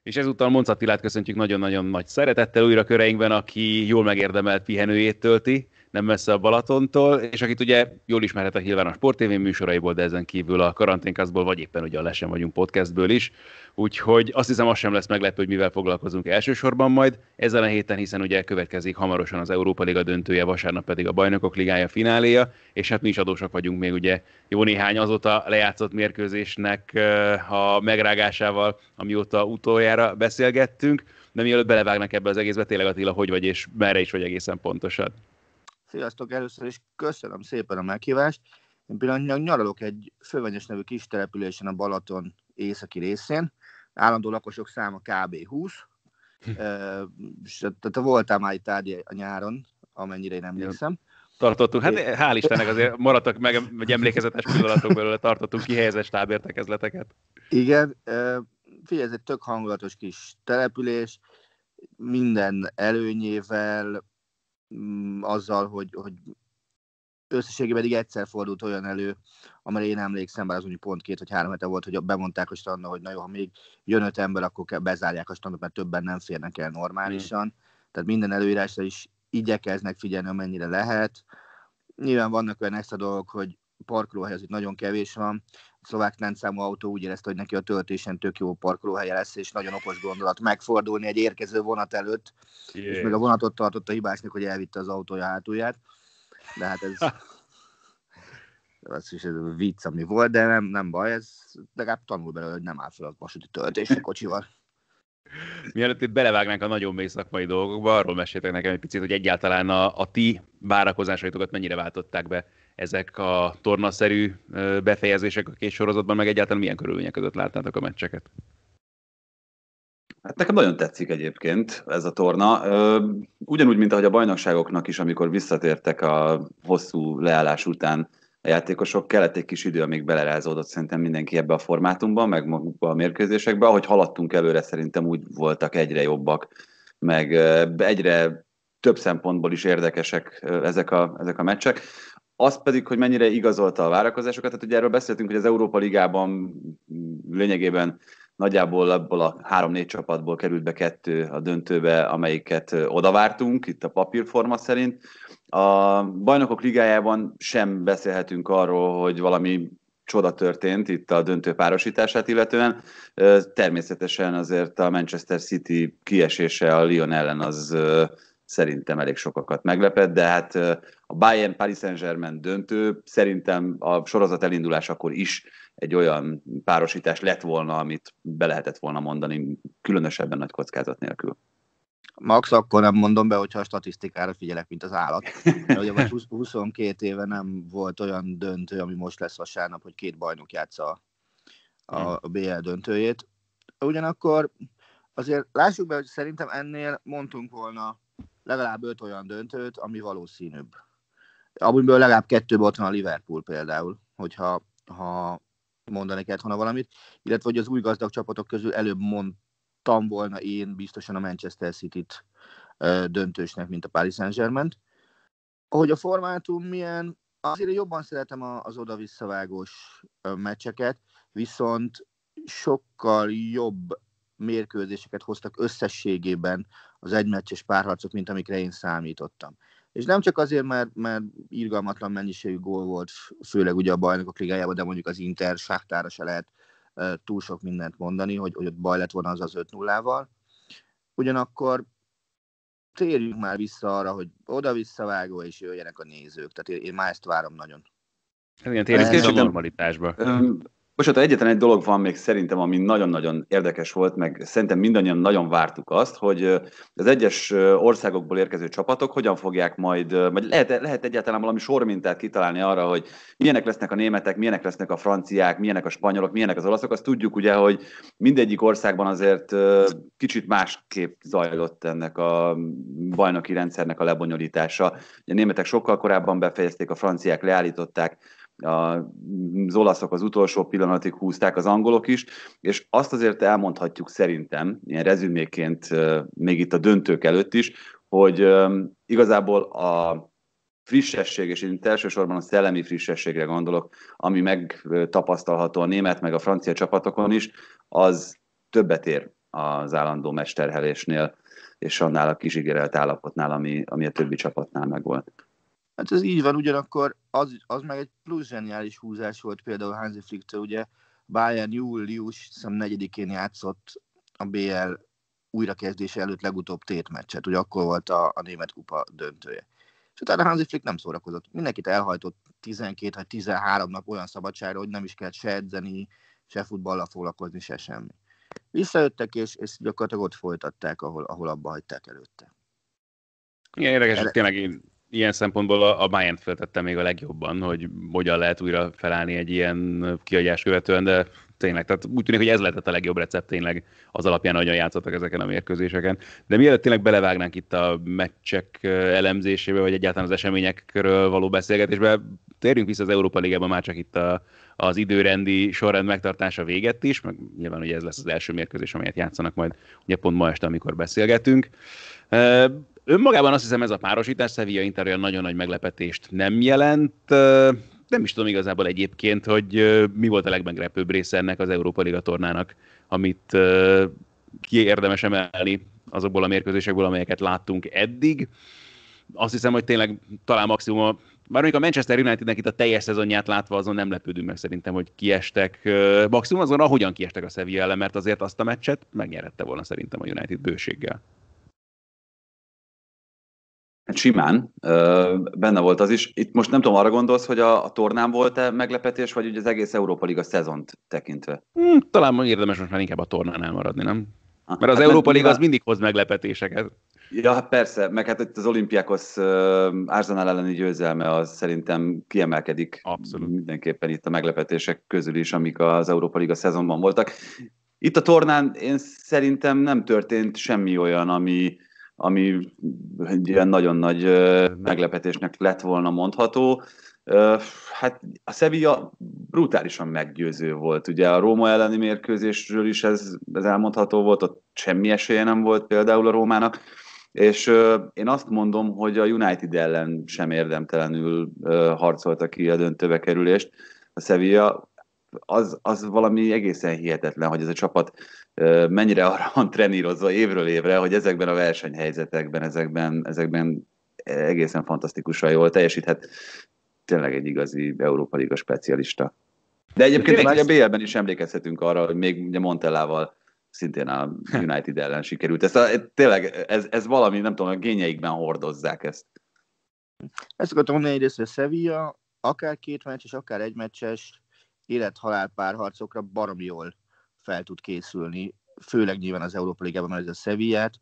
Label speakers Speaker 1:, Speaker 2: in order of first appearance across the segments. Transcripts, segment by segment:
Speaker 1: És ezúttal Monc Attilát köszöntjük nagyon-nagyon nagy szeretettel újra köreinkben, aki jól megérdemelt pihenőjét tölti, nem messze a Balatontól, és akit ugye jól ismerhet a Hilván a Sport TV műsoraiból, de ezen kívül a Karanténkasztból, vagy éppen ugye a Lesen vagyunk podcastből is. Úgyhogy azt hiszem, az sem lesz meglepő, hogy mivel foglalkozunk elsősorban majd ezen a héten, hiszen ugye következik hamarosan az Európa Liga döntője, vasárnap pedig a Bajnokok Ligája fináléja, és hát mi is adósak vagyunk még ugye jó néhány azóta lejátszott mérkőzésnek a megrágásával, amióta utoljára beszélgettünk, de mielőtt belevágnak ebbe az egészbe, tényleg Attila, hogy vagy és merre is vagy egészen pontosan?
Speaker 2: Sziasztok, először is köszönöm szépen a meghívást. Én pillanatnyilag nyaralok egy Fővenyes nevű kis településen a Balaton északi részén. Állandó lakosok száma kb. 20. Tehát voltál már itt a nyáron, amennyire én emlékszem.
Speaker 1: Tartottunk, hát hál' Istennek azért maradtak meg, vagy emlékezetes pillanatok belőle, tartottunk kihelyezett stábértekezleteket.
Speaker 2: Igen, figyelj, ez egy tök hangulatos kis település, minden előnyével, azzal, hogy összességében pedig egyszer fordult olyan elő, amire én emlékszem, bár az úgy pont 2 vagy 3 hete volt, hogy bemondták a strandra, hogy na jó, ha még jön 5 ember, akkor bezárják a strandot, mert többen nem férnek el normálisan. Tehát minden előírásra is igyekeznek figyelni, amennyire lehet. Nyilván vannak olyan extra dolgok, hogy parkolóhely az itt nagyon kevés van. A szlovák rendszámú autó úgy érezte, hogy neki a töltésen tök jó parkolóhelye lesz, és nagyon okos gondolat megfordulni egy érkező vonat előtt, és még a vonatot tartott a hibásnak, hogy elvitte az autója hátulját. De hát ez is egy vicc, ami volt, de nem baj, ez legalább tanul belőle, hogy nem áll fel a vasúti töltésre kocsival.
Speaker 1: Mielőtt itt belevágnánk a nagyon mély szakmai dolgokba, arról meséltek nekem egy picit, hogy egyáltalán a ti várakozásaitokat mennyire váltották be ezek a tornaszerű befejezések a két sorozatban, meg egyáltalán milyen körülmények között láttátok a meccseket?
Speaker 3: Hát nekem nagyon tetszik egyébként ez a torna. Ugyanúgy, mint ahogy a bajnokságoknak is, amikor visszatértek a hosszú leállás után a játékosok, kellett egy kis idő, amíg belerázódott szerintem mindenki ebbe a formátumban, meg magukba a mérkőzésekbe. Ahogy haladtunk előre, szerintem úgy voltak egyre jobbak, meg egyre több szempontból is érdekesek ezek a meccsek. Az pedig, hogy mennyire igazolta a várakozásokat, tehát ugye erről beszéltünk, hogy az Európa Ligában lényegében nagyjából abból a 3-4 csapatból került be 2 a döntőbe, amelyiket odavártunk, itt a papírforma szerint. A Bajnokok Ligájában sem beszélhetünk arról, hogy valami csoda történt itt a döntő párosítását illetően. Természetesen azért a Manchester City kiesése a Lyon ellen az szerintem elég sokakat meglepett, de hát a Bayern-Paris Saint-Germain döntő szerintem a sorozat elindulásakor is egy olyan párosítás lett volna, amit be lehetett volna mondani, különösebben nagy kockázat nélkül.
Speaker 2: Max, akkor nem mondom be, hogyha a statisztikára figyelek, mint az állat. Ugye 22 éve nem volt olyan döntő, ami most lesz vasárnap, hogy 2 bajnok játsza a BL döntőjét. Ugyanakkor azért lássuk be, hogy szerintem ennél mondtunk volna legalább 5 olyan döntőt, ami valószínűbb. Amiből legalább 2 ott van a Liverpool például, hogyha mondani kellett volna valamit, illetve hogy az új gazdag csapatok közül előbb mondtam volna én biztosan a Manchester City-t döntősnek, mint a Paris Saint-Germaint. Ahogy a formátum milyen, azért jobban szeretem az oda-visszavágós meccseket, viszont sokkal jobb mérkőzéseket hoztak összességében az egymeccses párharcok, mint amikre én számítottam. És nem csak azért, mert irgalmatlan mennyiségű gól volt, főleg ugye a Bajnokok Ligájában, de mondjuk az Inter Sáktára se lehet túl sok mindent mondani, hogy ott baj lett volna az 5-0-val. Ugyanakkor térjünk már vissza arra, hogy oda-visszavágó és jöjjenek a nézők. Tehát én már ezt várom nagyon.
Speaker 1: Igen, térjünk vissza a normalitásba.
Speaker 3: Most egyetlen egy dolog van még szerintem, ami nagyon-nagyon érdekes volt, meg szerintem mindannyian nagyon vártuk azt, hogy az egyes országokból érkező csapatok hogyan fogják majd, vagy lehet egyáltalán valami sormintát kitalálni arra, hogy milyenek lesznek a németek, milyenek lesznek a franciák, milyenek a spanyolok, milyenek az olaszok. Azt tudjuk ugye, hogy mindegyik országban azért kicsit másképp zajlott ennek a bajnoki rendszernek a lebonyolítása. A németek sokkal korábban befejezték, a franciák leállították, az olaszok az utolsó pillanatig húzták, az angolok is, és azt azért elmondhatjuk szerintem, ilyen rezüméként még itt a döntők előtt is, hogy igazából a frissesség, és itt elsősorban a szellemi frissességre gondolok, ami megtapasztalható a német meg a francia csapatokon is, az többet ér. az állandó mesterhelésnél, és annál a kizsigerelt állapotnál, ami a többi csapatnál megvolt.
Speaker 2: Hát ez így van, ugyanakkor az meg egy plusz zseniális húzás volt például Hansi Flicktől, ugye Bayern július 4-én játszott a BL újrakezdése előtt legutóbb tétmeccset, ugye akkor volt a német kupa döntője. És utána Hansi Flick nem szórakozott. Mindenkit elhajtott 12 vagy 13 nap olyan szabadságra, hogy nem is kellett se edzeni, se futballal foglalkozni, se semmi. Visszajöttek, és gyakorlatilag ott folytatták, ahol abba hagyták előtte.
Speaker 1: Igen, érdekes, hogy tényleg ilyen szempontból a Bayern feltette még a legjobban, hogy hogyan lehet újra felállni egy ilyen kiadás követően, de tényleg, tehát úgy tűnik, hogy ez lehetett a legjobb recept tényleg az alapján, ahogyan játszottak ezeken a mérkőzéseken. De mielőtt tényleg belevágnánk itt a meccsek elemzésébe, vagy egyáltalán az eseményekről való beszélgetésbe, térjünk vissza az Európa Ligában, már csak itt az időrendi sorrend megtartása véget is, meg nyilván ugye ez lesz az első mérkőzés, amelyet játszanak majd ugye pont ma este, amikor beszélgetünk. Önmagában azt hiszem ez a párosítás Sevilla Inter olyan nagyon nagy meglepetést nem jelent. Nem is tudom igazából egyébként, hogy mi volt a legmeglepőbb része ennek az Európa Liga tornának, amit ki érdemes emelni azokból a mérkőzésekből, amelyeket láttunk eddig. Azt hiszem, hogy tényleg talán maximum, bár mondjuk a Manchester Unitednek itt a teljes szezonját látva, azon nem lepődünk meg szerintem, hogy kiestek. Maximum azon, ahogyan kiestek a Sevilla ellen, mert azért azt a meccset megnyerette volna szerintem a United bőséggel.
Speaker 3: Simán, benne volt az is. Itt most nem tudom, arra gondolsz, hogy a tornán volt-e meglepetés, vagy ugye az egész Európa Liga szezont tekintve?
Speaker 1: Talán érdemes most már inkább a tornánál maradni, nem? Mert az Európa Liga az mindig hoz meglepetéseket.
Speaker 3: Ja, persze, meg hát itt az Olympiakos Arsenal elleni győzelme az szerintem kiemelkedik.
Speaker 1: Abszolút.
Speaker 3: Mindenképpen itt a meglepetések közül is, amik az Európa Liga szezonban voltak. Itt a tornán én szerintem nem történt semmi olyan, ami egy ilyen nagyon nagy meglepetésnek lett volna mondható. Hát a Sevilla brutálisan meggyőző volt. Ugye a Róma elleni mérkőzésről is ez elmondható volt, ott semmi esélye nem volt például a Rómának, és én azt mondom, hogy a United ellen sem érdemtelenül harcolta ki a döntőbe kerülést. A Sevilla az valami egészen hihetetlen, hogy ez a csapat mennyire arra van trenírozva évről évre, hogy ezekben a versenyhelyzetekben, ezekben egészen fantasztikusan jól teljesíthet. Tényleg egy igazi Európa Liga specialista. De egyébként a BL-ben is emlékezhetünk arra, hogy még ugye Montellával szintén a United ellen sikerült. Tényleg ez valami, nem tudom, a génjeikben hordozzák ezt.
Speaker 2: Ezt akartam mondani egyrészt, hogy a Sevilla akár két meccses, akár egy meccses élet-halál párharcokra baromi jól fel tud készülni, főleg nyilván az Európa Ligában, mert ez a Sevillát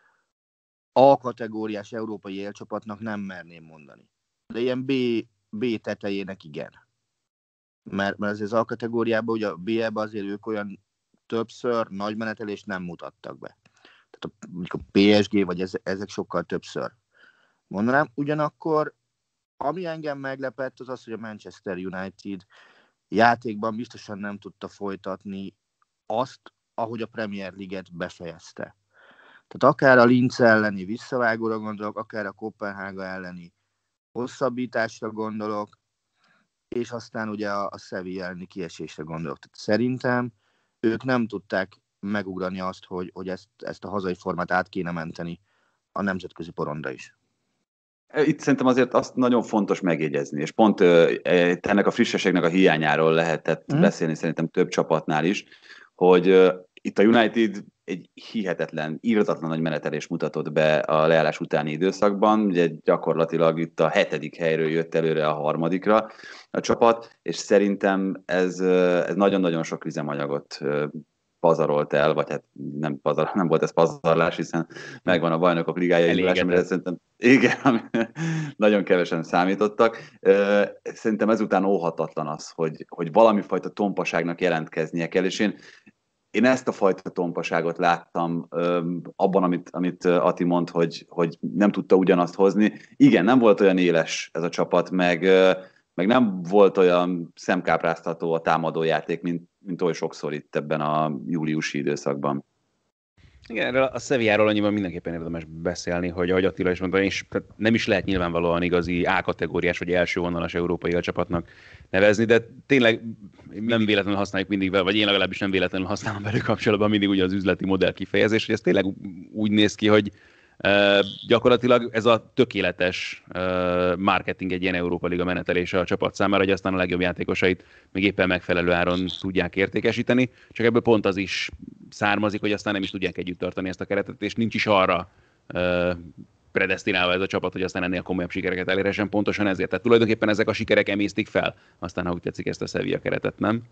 Speaker 2: A kategóriás európai élcsapatnak nem merném mondani. De ilyen B tetejének igen. Mert az A kategóriában, ugye a BL-ben azért ők olyan többször nagy menetelést nem mutattak be. Tehát mondjuk a PSG, vagy ezek sokkal többször. Mondanám, ugyanakkor ami engem meglepett, az az, hogy a Manchester United játékban biztosan nem tudta folytatni azt, ahogy a Premier League-et befejezte. Tehát akár a Linz elleni visszavágóra gondolok, akár a Kopenhága elleni hosszabbításra gondolok, és aztán ugye a Sevilla elleni kiesésre gondolok. Tehát szerintem ők nem tudták megugrani azt, hogy ezt a hazai formát át kéne menteni a nemzetközi porondra is.
Speaker 3: Itt szerintem azért azt nagyon fontos megjegyezni, és pont ennek a frissességnek a hiányáról lehetett beszélni szerintem több csapatnál is, hogy itt a United egy hihetetlen, írtatlan nagy menetelés mutatott be a leállás utáni időszakban, ugye gyakorlatilag itt a 7. helyről jött előre a 3. a csapat, és szerintem ez nagyon-nagyon sok üzemanyagot pazarolt el, vagy hát nem volt ez pazarlás, hiszen megvan a Bajnokok Ligája indulás, amire szerintem igen, nagyon kevesen számítottak. Szerintem ezután óhatatlan az, hogy valami fajta tompaságnak jelentkeznie kell, és én ezt a fajta tompaságot láttam abban, amit Ati mond, hogy nem tudta ugyanazt hozni. Igen, nem volt olyan éles ez a csapat, meg nem volt olyan szemkápráztató a támadójáték, mint oly sokszor itt ebben a júliusi időszakban.
Speaker 1: Igen, erről a Sevilláról annyiban mindenképpen érdemes beszélni, hogy ahogy Attila is mondta, és nem is lehet nyilvánvalóan igazi A-kategóriás vagy első vonalas európai csapatnak nevezni, de tényleg nem véletlenül használjuk mindig, vagy én legalábbis nem véletlenül használom velük kapcsolatban mindig ugye az üzleti modell kifejezés, hogy ez tényleg úgy néz ki, hogy gyakorlatilag ez a tökéletes marketing egy ilyen Európa Liga menetelése a csapat számára, hogy aztán a legjobb játékosait még éppen megfelelő áron tudják értékesíteni, csak ebből pont az is származik, hogy aztán nem is tudják együtt tartani ezt a keretet, és nincs is arra predesztinálva ez a csapat, hogy aztán ennél komolyabb sikereket elérhessen, pontosan ezért. Tehát tulajdonképpen ezek a sikerek emésztik fel, aztán ha úgy tetszik ezt a Sevilla keretet, nem?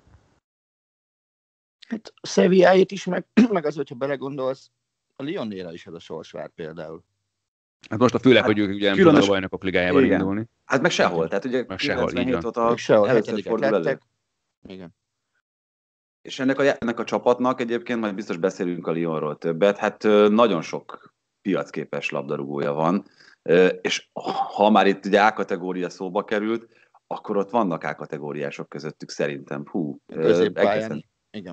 Speaker 2: Hát a Sevilláét is, meg az, hogyha belegondolsz, a Lyonnél is ez a sors vár például.
Speaker 1: Hát most a főleg, hogy ők ugye nem tudnak a bajnokok ligájában indulni.
Speaker 3: Hát meg sehol, tehát ugye 97 óta először fordul elő.
Speaker 2: Igen.
Speaker 3: És ennek a csapatnak egyébként, majd biztos beszélünk a Lyonról többet, hát nagyon sok piacképes labdarúgója van, és ha már itt ugye A-kategória szóba került, akkor ott vannak A-kategóriások közöttük szerintem.
Speaker 2: Középpályán, igen.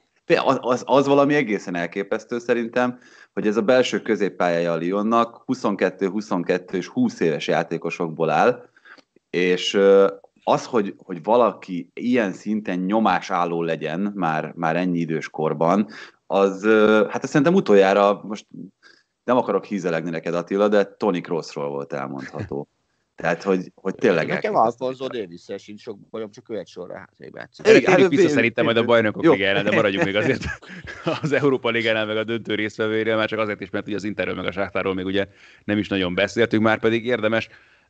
Speaker 3: Az valami egészen elképesztő szerintem, hogy ez a belső középpályája a Lyonnak 22 és 20 éves játékosokból áll, és az, hogy valaki ilyen szinten nyomásálló legyen már ennyi idős korban, hát azt szerintem utoljára, most nem akarok hízelegni neked, Attila, de Toni Kroosról volt elmondható. Tehát, hogy tényleg
Speaker 2: nekem Alfonso Davis-szel sincs sok bajom, csak ő egy sorra hátrébb játszik.
Speaker 1: Térjük vissza szerintem majd a bajnokok ligájára, de maradjunk még azért az Európa ligánál meg a döntő résztvevőiről, már csak azért is, mert ugye az Interről meg a Sáktárról még ugye nem is nagyon beszéltünk, már pedig érdemes.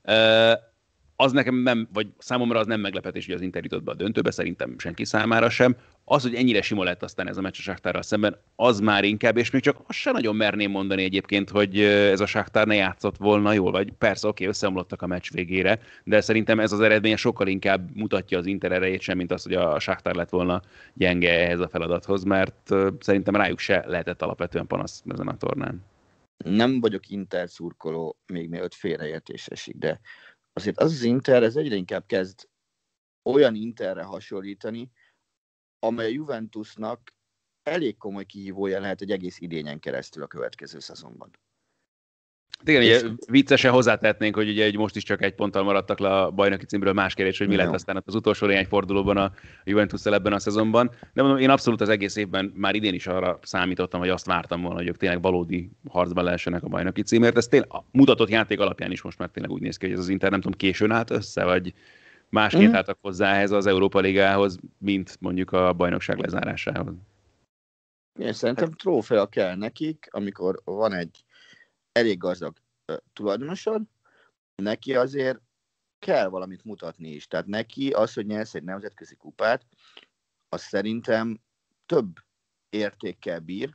Speaker 1: Az nekem nem, vagy számomra az nem meglepetés, hogy az Inter jutott be a döntőbe, szerintem senki számára sem. Az, hogy ennyire sima lett aztán ez a meccs a Sáktárral szemben, az már inkább, és még csak azt sem nagyon merném mondani egyébként, hogy ez a Sáktár ne játszott volna jól, vagy persze, oké, összeomlottak a meccs végére, de szerintem ez az eredmény sokkal inkább mutatja az Inter erejét sem, mint az, hogy a Sáktár lett volna gyenge ehhez a feladathoz, mert szerintem rájuk se lehetett alapvetően panasz ezen a tornán.
Speaker 2: Nem vagyok Inter szurkoló, még mielőtt félreértés esik, de azért az Inter, ez egyre inkább kezd olyan Interre hasonlítani, amely a Juventusnak elég komoly kihívója lehet egy egész idényen keresztül a következő szezonban.
Speaker 1: Igen, ugye viccesen hozzátehetnénk, hogy ugye most is csak egy ponttal maradtak le a bajnoki címről, más kérdés, hogy mi lett aztán az utolsó néhány fordulóban a Juventus-szel ebben a szezonban. De mondom, én abszolút az egész évben már idén is arra számítottam, hogy azt vártam volna, hogy ők tényleg valódi harcban lehessenek a bajnoki címért. Ez tényleg a mutatott játék alapján is most már tényleg úgy néz ki, hogy ez az Inter nem tudom, későn állt össze, vagy másként álltak hozzá ehhez az Európa Ligához, mint mondjuk a bajnokság lezárásához.
Speaker 2: Én szerintem trófea kell nekik, amikor van egy elég gazdag tulajdonosod, neki azért kell valamit mutatni is. Tehát neki az, hogy nyersz egy nemzetközi kupát, az szerintem több értékkel bír,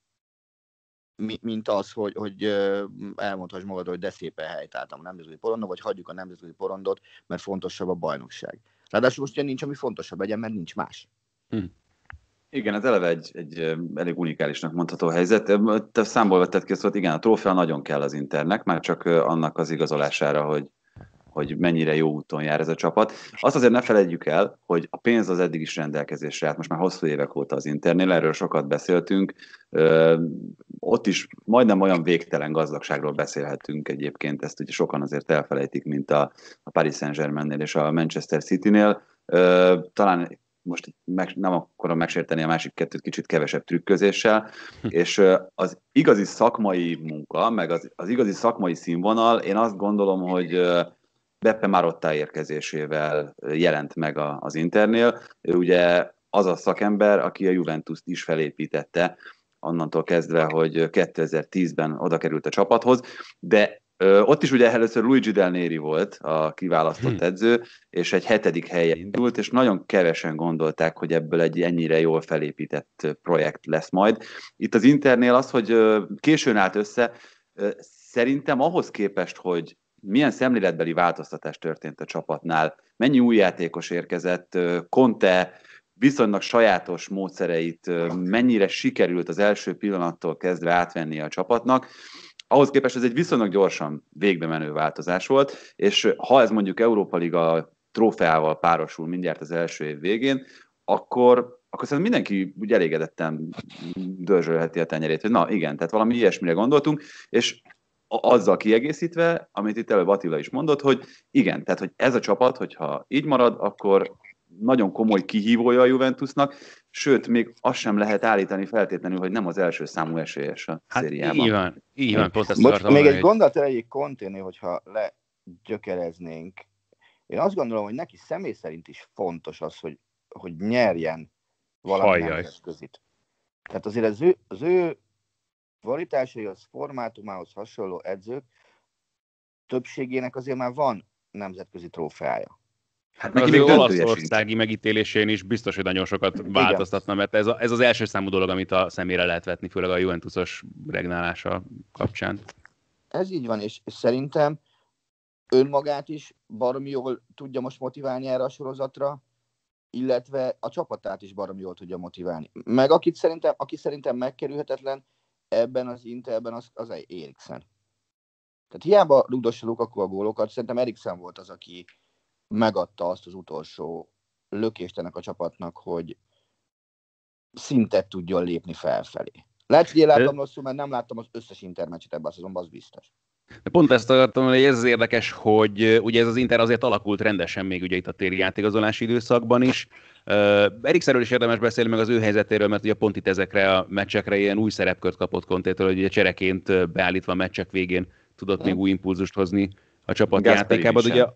Speaker 2: mint az, hogy elmondhass magad, hogy de szépen helytáltam a nemzetközi porondon, vagy hagyjuk a nemzetközi porondot, mert fontosabb a bajnokság. Ráadásul most ugye nincs, ami fontosabb legyen, mert nincs más.
Speaker 3: Igen, ez eleve egy elég unikálisnak mondható helyzet. Te számból vetted ki, szóval igen, a trófea nagyon kell az Internek, már csak annak az igazolására, hogy mennyire jó úton jár ez a csapat. Azt azért ne felejtjük el, hogy a pénz az eddig is rendelkezésre állt, most már hosszú évek óta az Internél, erről sokat beszéltünk. Ott is majdnem olyan végtelen gazdagságról beszélhetünk egyébként, ezt ugye sokan azért elfelejtik, mint a Paris Saint-Germainnél és a Manchester Citynél. Talán most nem akarom megsérteni a másik kettőt kicsit kevesebb trükközéssel, és az igazi szakmai munka, meg az igazi szakmai színvonal, én azt gondolom, hogy Beppe Marotta érkezésével jelent meg az Internél. Ő ugye az a szakember, aki a Juventust is felépítette, onnantól kezdve, hogy 2010-ben oda került a csapathoz, de ott is ugye először Luigi Del Neri volt a kiválasztott edző, és egy 7. helyen indult, és nagyon kevesen gondolták, hogy ebből egy ennyire jól felépített projekt lesz majd. Itt az Internél az, hogy későn állt össze, szerintem ahhoz képest, hogy milyen szemléletbeli változtatás történt a csapatnál, mennyi új játékos érkezett, Conte viszonylag sajátos módszereit mennyire sikerült az első pillanattól kezdve átvenni a csapatnak, ahhoz képest ez egy viszonylag gyorsan végbe menő változás volt, és ha ez mondjuk Európa Liga trófeával párosul mindjárt az első év végén, akkor akkor szerintem mindenki úgy elégedetten dörzsölheti a tenyerét, hogy na igen, tehát valami ilyesmire gondoltunk, és azzal kiegészítve, amit itt előbb Attila is mondott, hogy igen, tehát hogy ez a csapat, hogyha így marad, akkor nagyon komoly kihívója a Juventusnak, sőt, még azt sem lehet állítani feltétlenül, hogy nem az első számú esélyes a szériában.
Speaker 1: Így van, pont ezt
Speaker 2: akartam még egy gondolat elejéig Conténél, hogyha legyökereznénk. Én azt gondolom, hogy neki személy szerint is fontos az, hogy nyerjen valami nemzetközit. Tehát azért az ő kvalitásaihoz, formátumához hasonló edzők többségének azért már van nemzetközi trófeája.
Speaker 1: Hát meg az ő olaszországi megítélésén is biztos, hogy nagyon sokat változtatna, mert ez az első számú dolog, amit a szemére lehet vetni, főleg a Juventusos regnálása kapcsán.
Speaker 2: Ez így van, és szerintem önmagát is baromi jól tudja most motiválni erre a sorozatra, illetve a csapatát is baromi jól tudja motiválni. Meg aki szerintem megkerülhetetlen ebben az Interben, az Eriksen. Tehát hiába rugdossa Lukaku a gólokat, szerintem Eriksen volt az, aki megadta azt az utolsó lökést ennek a csapatnak, hogy szintet tudjon lépni felfelé. Lehet, hogy én láttam rosszul, mert nem láttam az összes Inter meccset ebben a szezonban, az biztos.
Speaker 1: Pont ezt akartam, hogy ez az érdekes, hogy ugye ez az Inter azért alakult rendesen még ugye itt a téli játékigazolási időszakban is. Eriksenről is érdemes beszélni meg az ő helyzetéről, mert ugye pont itt ezekre a meccsekre ilyen új szerepkört kapott Contétől, hogy ugye csereként beállítva a meccsek végén tudott még új impulzust hozni a csapat játékában. Ugye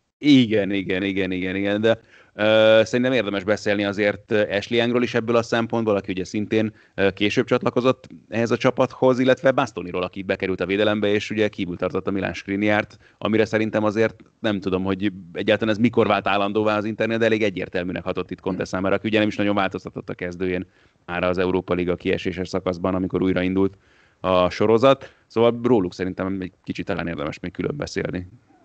Speaker 1: igen, de szerintem érdemes beszélni azért Ashley Youngról is ebből a szempontból, aki ugye szintén később csatlakozott ehhez a csapathoz, illetve Bastoniról, aki bekerült a védelembe, és ugye kívül tartott a Milan Skriniart, amire szerintem azért nem tudom, hogy egyáltalán ez mikor vált állandóvá az Internél, de elég egyértelműnek hatott itt Conte számára, aki ugye nem is nagyon változtatott a kezdőjén már az Európa Liga kieséses szakaszban, amikor újraindult a sorozat. Szóval róluk szerintem egy kicsit talán érdemes még külön beszélni.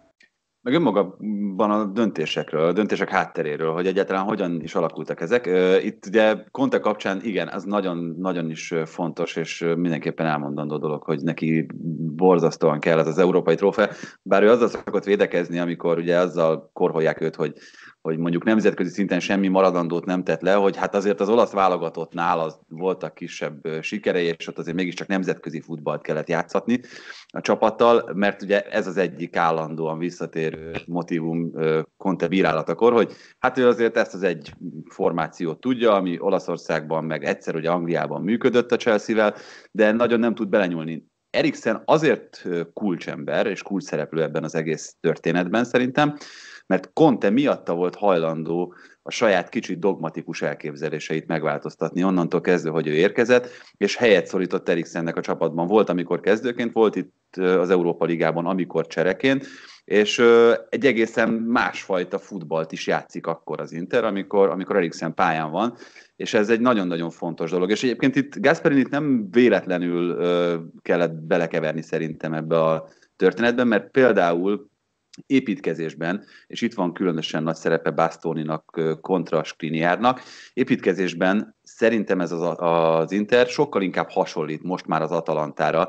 Speaker 3: Meg önmagában a döntésekről, a döntések hátteréről, hogy egyáltalán hogyan is alakultak ezek. Itt ugye Conte kapcsán igen, az nagyon is fontos, és mindenképpen elmondandó dolog, hogy neki borzasztóan kell az európai trófea, bár ő azzal szokott védekezni, amikor ugye azzal korholják őt, hogy mondjuk nemzetközi szinten semmi maradandót nem tett le, hogy hát azért az olasz válogatottnál az voltak kisebb sikerei, és ott azért mégiscsak nemzetközi futballt kellett játszatni a csapattal, mert ugye ez az egyik állandóan visszatérő motívum Conte bírálatakor, hogy hát ő azért ezt az egy formációt tudja, ami Olaszországban, meg egyszer ugye Angliában működött a Chelsea-vel, de nagyon nem tud belenyúlni. Eriksen azért kulcsember és kulcsszereplő ebben az egész történetben szerintem, mert Conte miatta volt hajlandó a saját kicsit dogmatikus elképzeléseit megváltoztatni onnantól kezdve, hogy ő érkezett, és helyet szorított Eriksennek a csapatban. Volt, amikor kezdőként, volt itt az Európa Ligában, amikor csereként, és egy egészen másfajta futballt is játszik akkor az Inter, amikor Eriksen pályán van, és ez egy nagyon-nagyon fontos dolog. És egyébként itt Gasperinit nem véletlenül kellett belekeverni szerintem ebbe a történetben, mert például építkezésben, és itt van különösen nagy szerepe Bastoninak kontra Skriniarnak, építkezésben szerintem ez az Inter sokkal inkább hasonlít most már az Atalantára,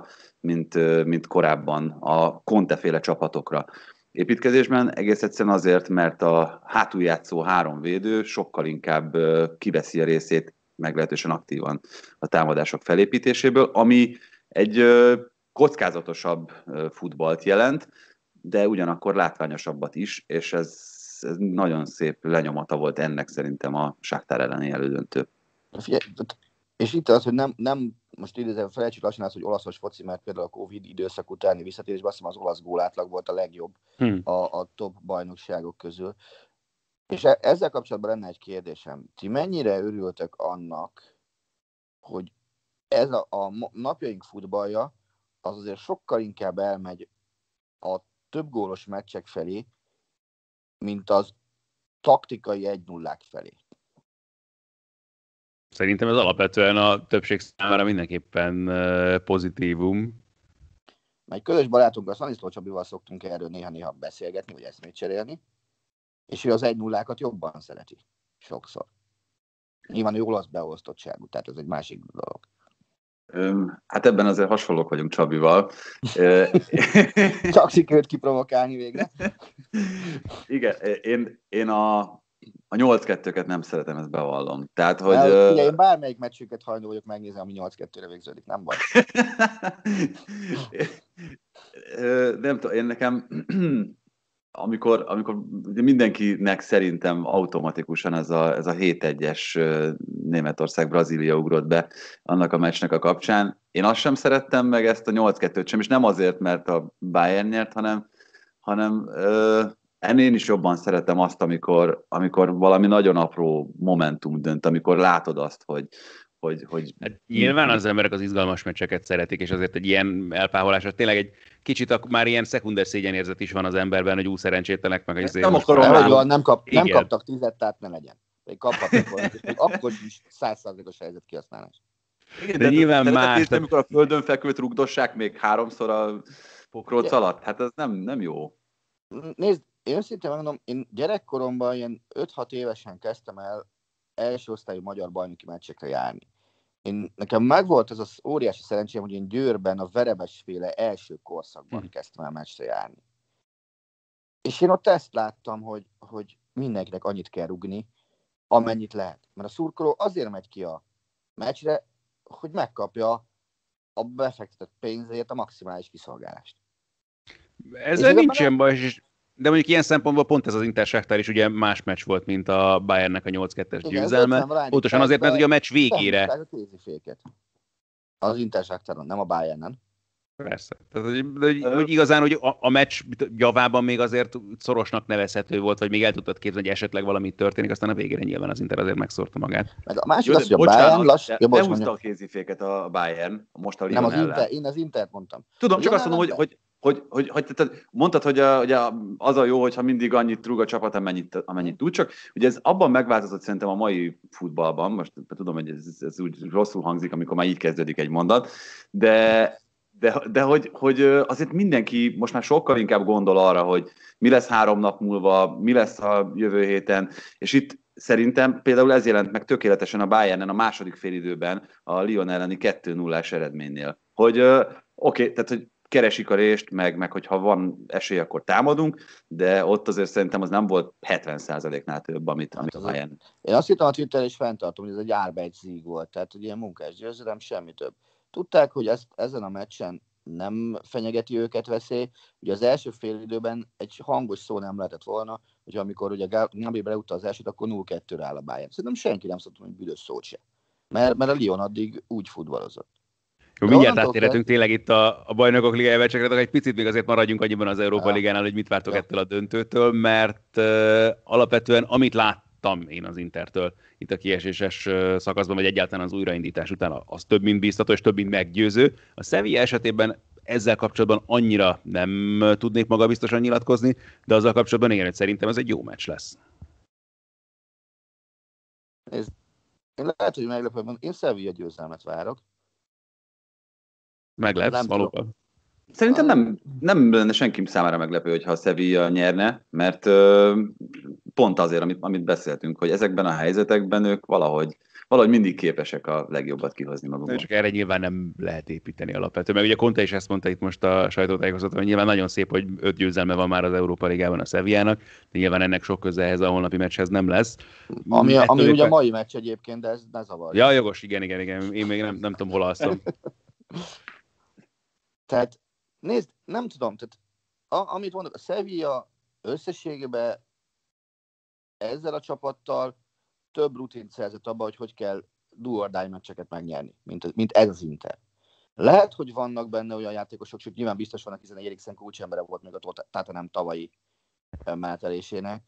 Speaker 3: mint korábban a Conte-féle csapatokra. Építkezésben egész egyszerűen azért, mert a hátuljátszó három védő sokkal inkább kiveszi a részét meglehetősen aktívan a támadások felépítéséből, ami egy kockázatosabb futballt jelent, de ugyanakkor látványosabbat is, és ez nagyon szép lenyomata volt ennek szerintem a Shakhtar elleni elődöntő.
Speaker 2: És itt az, hogy nem most idézem, felejtsük lassan az, hogy olaszos foci, mert például a Covid időszak utáni visszatérésben azt hiszem az olasz gólátlag volt a legjobb a top bajnokságok közül. És ezzel kapcsolatban lenne egy kérdésem. Ti mennyire örültek annak, hogy ez a napjaink futballja az azért sokkal inkább elmegy a több gólos meccsek felé, mint az taktikai 1-0-ák felé.
Speaker 1: Szerintem ez alapvetően a többség számára mindenképpen pozitívum.
Speaker 2: Egy közös barátunkkal, Szaniszló Csabival szoktunk erről néha-néha beszélgetni, vagy eszmét cserélni, és ő az 1-0-ákat jobban szereti. Sokszor. Nyilván ő olasz beosztottságú, tehát ez egy másik dolog.
Speaker 3: Hát ebben azért hasonlók vagyunk Csabival.
Speaker 2: Csak sikerült kiprovokálni végre.
Speaker 3: Igen, én a a 8-2-ket nem szeretem, ezt bevallom. Tehát, hogy...
Speaker 2: Ugye én bármelyik meccsüket hajlandó vagyok megnézni, ami 8-2-re végződik, nem baj.
Speaker 3: Nem tudom, én nekem... Amikor mindenkinek szerintem automatikusan ez a 7-1-es Németország-Brazília ugrott be annak a meccsnek a kapcsán. Én azt sem szerettem, meg ezt a 8-2-t sem, és nem azért, mert a Bayern nyert, hanem ennél is jobban szeretem azt, amikor valami nagyon apró momentum dönt, amikor látod azt, hogy
Speaker 1: Hát nyilván az emberek az izgalmas meccseket szeretik, és azért egy ilyen elpáholásra tényleg egy kicsit már ilyen szekunder szégyenérzet is van az emberben, hogy szerencsétlenek meg.
Speaker 2: Nem kaptak 10, tehát ne legyen. Vagy kaphatnak volna, akkor is 100%-os helyzet kihasználás.
Speaker 3: Igen, de nyilván más. Amikor a földön fekvőt rugdossák még 3-szor a pokróc alatt, hát ez nem jó.
Speaker 2: Nézd, én szintén megmondom, én gyerekkoromban ilyen 5-6 évesen kezdtem el első osztályú magyar bajnoki meccsekre járni. Nekem megvolt az az óriási szerencsém, hogy én Győrben a Verebesféle első korszakban kezdtem el meccsre járni. És én ott ezt láttam, hogy mindenkinek annyit kell rugni, amennyit lehet. Mert a szurkoló azért megy ki a meccsre, hogy megkapja a befektetett pénzért a maximális kiszolgálást.
Speaker 1: Ezzel nincsen baj, de mondjuk ilyen szempontból pont ez az Intersáktár is ugye más meccs volt, mint a Bayernnek a 8-2-es győzelme. Pontosan azért, mert ugye a meccs végére...
Speaker 2: A kéziféket. Az Intersáktáron, nem a Bayernen.
Speaker 1: Persze. Tehát, hogy igazán hogy a meccs javában még azért szorosnak nevezhető volt, vagy még el tudtad képzelni, hogy esetleg valami történik, aztán a végére nyilván az Inter azért megszórta magát.
Speaker 2: Meg a másik az, hogy a Bayern
Speaker 3: behúzta a kéziféket a Bayern, most a Lyon ellen.
Speaker 2: Én az Intert mondtam.
Speaker 3: Tudom, csak azt mondom, hogy mondtad, hogy az a jó, hogyha mindig annyit rúg a csapat, amennyit tud, csak ugye ez abban megváltozott szerintem a mai futballban, most tudom, hogy ez úgy rosszul hangzik, amikor már így kezdődik egy mondat, de hogy azért mindenki most már sokkal inkább gondol arra, hogy mi lesz 3 nap múlva, mi lesz a jövő héten, és itt szerintem például ez jelent meg tökéletesen a Bayernen a második félidőben a Lyon elleni 2-0-ás eredménynél. Hogy oké, tehát hogy keresik a rést, meg hogyha van esély, akkor támadunk, de ott azért szerintem az nem volt 70%-nál több, amit a Bayern.
Speaker 2: Én azt hittem a Twitter és fenntartom, hogy ez egy Arbeitssieg volt, tehát hogy ilyen munkás győzelem, semmi több. Tudták, hogy ezen a meccsen nem fenyegeti őket veszély. Ugye az első fél időben egy hangos szó nem lehetett volna, hogy amikor ugye Gnabry berúgta az elsőt, akkor 0-2-re áll a Bayern. Szerintem senki nem szólt, hogy büdös szót se. Mert a Lyon addig úgy futballozott.
Speaker 1: Jó, mindjárt áttérhetünk tényleg itt a Bajnokok Ligájába, csak egy picit még azért maradjunk annyiban az Európa Ligánál, hogy mit vártok ettől a döntőtől, mert alapvetően amit láttam én az Intertől itt a kieséses szakaszban, vagy egyáltalán az újraindítás után, az több mint bíztató és több mint meggyőző. A Sevilla esetében ezzel kapcsolatban annyira nem tudnék magabiztosan nyilatkozni, de azzal kapcsolatban igen, hogy szerintem ez egy jó meccs lesz.
Speaker 2: Én lehet, hogy meglepően, én Sevilla győzelmet várok.
Speaker 1: Meglepsz, valóban.
Speaker 3: Szerintem nem lenne senki számára meglepő, hogyha a Sevilla nyerne, mert pont azért, amit beszéltünk, hogy ezekben a helyzetekben ők valahogy mindig képesek a legjobbat kihozni magukból.
Speaker 1: Csak erre nyilván nem lehet építeni alapvetően. Meg ugye Conte is ezt mondta itt most a sajtótájékoztatón, hogy nyilván nagyon szép, hogy 5 győzelme van már az Európa Ligában a Sevillának, de nyilván ennek sok köze ehhez a holnapi meccshez nem lesz.
Speaker 2: Ami ugye a mai meccs egyébként, de ez ne zavarja.
Speaker 1: Ja, jogos, igen. Én még nem tudom, hol alszom.
Speaker 2: Tehát nézd, nem tudom, tehát amit mondok, a Sevilla összességében ezzel a csapattal több rutint szerzett abba, hogy kell do-or-die meccseket megnyerni, mint ez az Inter. Lehet, hogy vannak benne olyan játékosok, sőt nyilván biztos vannak, hiszen egy Eriksen kulcsembere volt még a nem tavalyi menetelésének.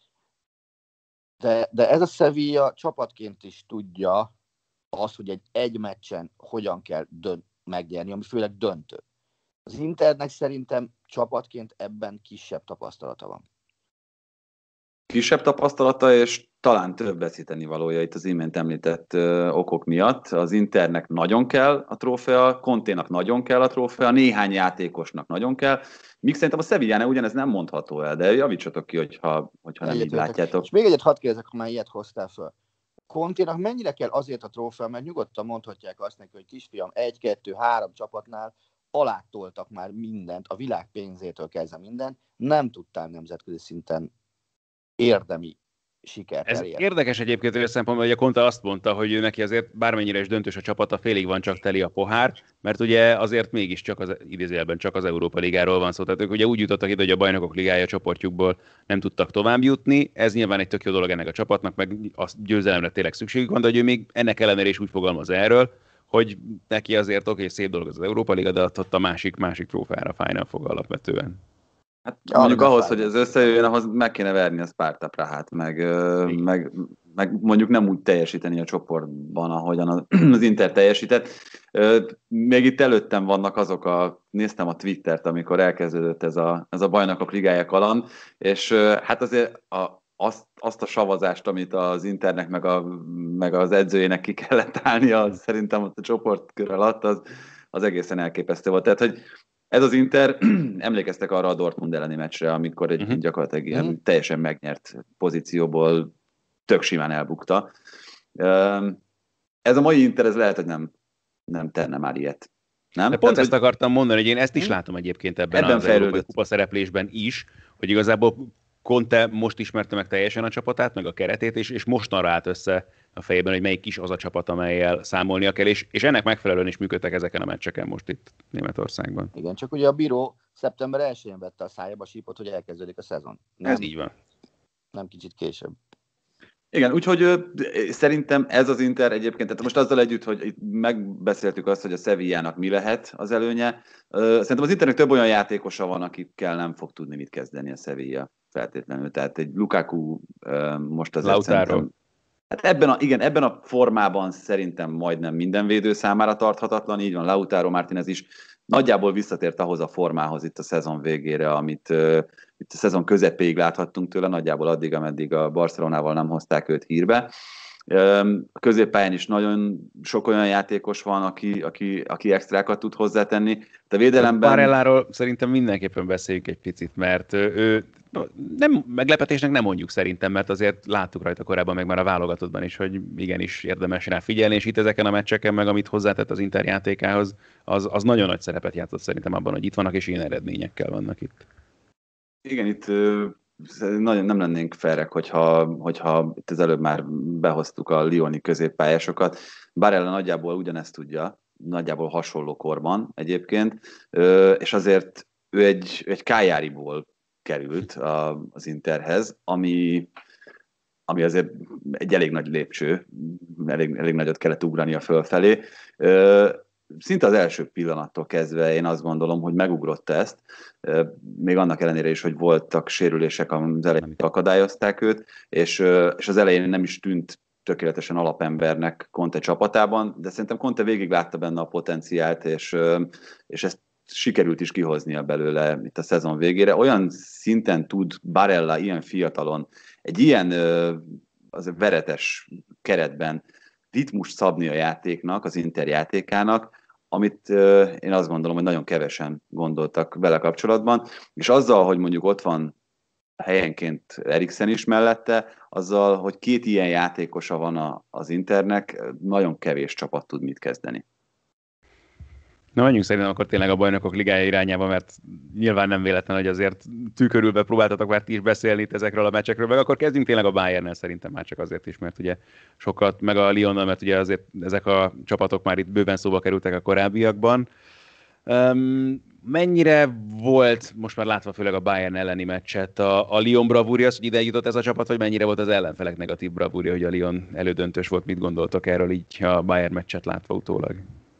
Speaker 2: De ez a Sevilla csapatként is tudja azt, hogy egy meccsen hogyan kell megnyerni, ami főleg döntő. Az Internek szerintem csapatként ebben kisebb tapasztalata van.
Speaker 3: Kisebb tapasztalata, és talán több veszíteni valója itt az imént említett okok miatt. Az Internek nagyon kell a trófea, Conténak nagyon kell a trófea, néhány játékosnak nagyon kell. Míg szerintem a Sevillánál ugyanez nem mondható el, de javítsatok ki, hogyha nem így látjátok.
Speaker 2: És még egyet hadd kérdezek, ha már ilyet hoztál föl. Conténak mennyire kell azért a trófea, mert nyugodtan mondhatják azt neki, hogy kisfiam, 1-2-3 csapatnál alátoltak már mindent, a világ pénzétől kezdve mindent, nem tudtál nemzetközi szinten érdemi sikert
Speaker 1: Ez
Speaker 2: elért.
Speaker 1: érdekes egyébként olyan szempontból, hogy a Conte azt mondta, hogy ő neki azért bármennyire is döntős a csapata, félig van csak teli a pohár, mert ugye azért mégiscsak az idézőjelben csak az Európa Ligáról van szó. Tehát ők ugye úgy jutottak ide, hogy a Bajnokok Ligája csoportjukból nem tudtak tovább jutni. Ez nyilván egy tök jó dolog ennek a csapatnak, meg a győzelemre tényleg szükségük van, de hogy ő még ennek ellenére is úgy fogalmaz erről, hogy neki azért oké, szép dolog az Európa Liga, de ott a másik trófeára Final Four alapvetően.
Speaker 3: Hát mondjuk ahhoz, hogy ez összejöjjön, ahhoz meg kéne verni a Sparta Prahát, meg mondjuk nem úgy teljesíteni a csoportban, ahogyan az Inter teljesített. Még itt előttem vannak néztem a Twittert, amikor elkezdődött ez a Bajnokok Ligája kaland, és hát azért azt a savazást, amit az Internek meg az edzőjének ki kellett állnia, szerintem ott a csoportkör alatt, az egészen elképesztő volt. Tehát, hogy ez az Inter, emlékeztek arra a Dortmund elleni meccsre, amikor gyakorlatilag ilyen teljesen megnyert pozícióból tök simán elbukta. Ez a mai Inter, ez lehet, hogy nem tenne már ilyet. Nem?
Speaker 1: De pont ezt akartam mondani, hogy én ezt is látom egyébként ebben az európai kupa szereplésben is, hogy igazából Conte most ismerte meg teljesen a csapatát, meg a keretét, és mostanra állt össze a fejében, hogy melyik is az a csapat, amellyel számolnia kell, és ennek megfelelően is működtek ezeken a meccseken most itt Németországban.
Speaker 2: Igen, csak ugye a bíró szeptember 1-én vette a szájába sípot, hogy elkezdődik a szezon.
Speaker 1: Ez így van.
Speaker 2: Nem kicsit később.
Speaker 3: Igen, úgyhogy szerintem ez az Inter egyébként, tehát most azzal együtt, hogy itt megbeszéltük azt, hogy a Sevillának mi lehet az előnye. Szerintem az Internek több olyan játékosa van, akikkel nem fog tudni mit kezdeni a Sevilla feltétlenül. Tehát egy Lukaku most azért
Speaker 1: Lautaro.
Speaker 3: szerintem... Hát ebben a formában szerintem majdnem minden védő számára tarthatatlan, így van, Lautaro Martínez is nagyjából visszatért ahhoz a formához itt a szezon végére, amit itt a szezon közepéig láthattunk tőle, nagyjából addig, ameddig a Barcelonával nem hozták őt hírbe. A középpályán is nagyon sok olyan játékos van, aki extrákat tud hozzátenni. A védelemben...
Speaker 1: Barelláról szerintem mindenképpen beszéljünk egy picit, mert ő nem, meglepetésnek nem mondjuk szerintem, mert azért láttuk rajta korábban, meg már a válogatottban is, hogy igenis érdemes rá figyelni, és itt ezeken a meccseken, meg amit hozzátett az Inter játékához, az nagyon nagy szerepet játszott szerintem abban, hogy itt vannak, és ilyen eredményekkel vannak itt.
Speaker 3: Igen, itt nagyon nem lennénk fairek, hogyha itt az előbb már behoztuk a lyoni középpályásokat. Barella nagyjából ugyanezt tudja, nagyjából hasonló korban egyébként, és azért ő egy Cagliariból került az Interhez, ami azért egy elég nagy lépcső, elég nagyot kellett ugrania fölfelé. Szinte az első pillanattól kezdve én azt gondolom, hogy megugrotta ezt, még annak ellenére is, hogy voltak sérülések, az elején akadályozták őt, és az elején nem is tűnt tökéletesen alapembernek Conte csapatában, de szerintem Conte végig látta benne a potenciált, és ezt sikerült is kihoznia belőle itt a szezon végére. Olyan szinten tud Barella ilyen fiatalon, egy ilyen az veretes keretben ritmust szabni a játéknak, az Inter játékának, amit én azt gondolom, hogy nagyon kevesen gondoltak vele kapcsolatban, és azzal, hogy mondjuk ott van helyenként Eriksen is mellette, azzal, hogy két ilyen játékosa van az Internek, nagyon kevés csapat tud mit kezdeni.
Speaker 1: Na, menjünk szerintem akkor tényleg a Bajnokok Ligája irányába, mert nyilván nem véletlen, hogy azért tükörülve próbáltatok már ti is beszélni itt ezekről a meccsekről, meg akkor kezdjünk tényleg a Bayernnel szerintem már csak azért is, mert ugye sokat, meg a Lyonnal, mert ugye azért ezek a csapatok már itt bőven szóba kerültek a korábbiakban. Mennyire volt, most már látva főleg a Bayern elleni meccset, a Lyon bravúrja, az, hogy ide jutott ez a csapat, vagy mennyire volt az ellenfelek negatív bravúrja, hogy a Lyon elődöntős volt, mit gondoltok erről így a Bayern meccset látva utólag?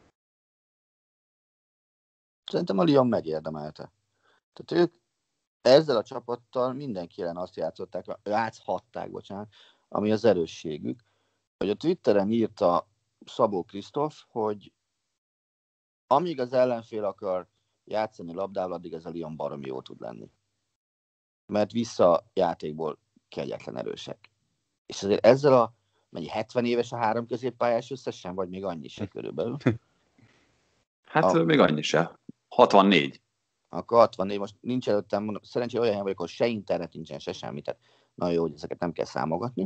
Speaker 2: Szerintem a Lyon megérdemelte. Tehát ők ezzel a csapattal mindenki ellen azt játszhatták, ami az erősségük. Hogy a Twitteren írta Szabó Krisztóf, hogy amíg az ellenfél akar játszani labdával, addig ez a Lyon baromi jó tud lenni. Mert visszajátékból kegyetlen erősek. És azért ezzel a 70 éves a három középpályás összesen, vagy még annyi se körülbelül.
Speaker 3: Hát még annyi se. 64.
Speaker 2: Akkor 64, most nincs előttem, mondom, szerencsére olyan helyen vagyok, hogy se internet nincsen, se semmi, tehát nagyon jó, hogy ezeket nem kell számogatni.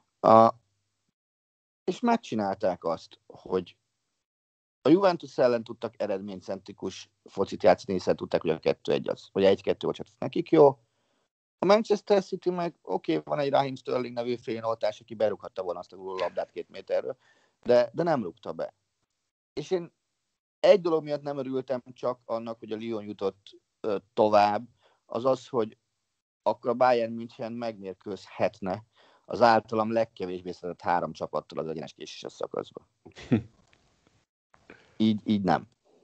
Speaker 2: És megcsinálták azt, hogy a Juventus ellen tudtak eredménycentrikus focit játszani, hiszen tudták, hogy a 2-1 az, vagy 1-2 bocsánat, nekik jó, A Manchester City meg van egy Raheem Sterling nevű féloltás, aki berúghatta volna azt a labdát 2 méterről, de nem rúgta be. És én egy dolog miatt nem örültem csak annak, hogy a Lyon jutott tovább, az, hogy akkor a Bayern München megmérkőzhetne az általam legkevésbé szeretett 3 csapattól az egyenes késéses szakaszba. Így nem.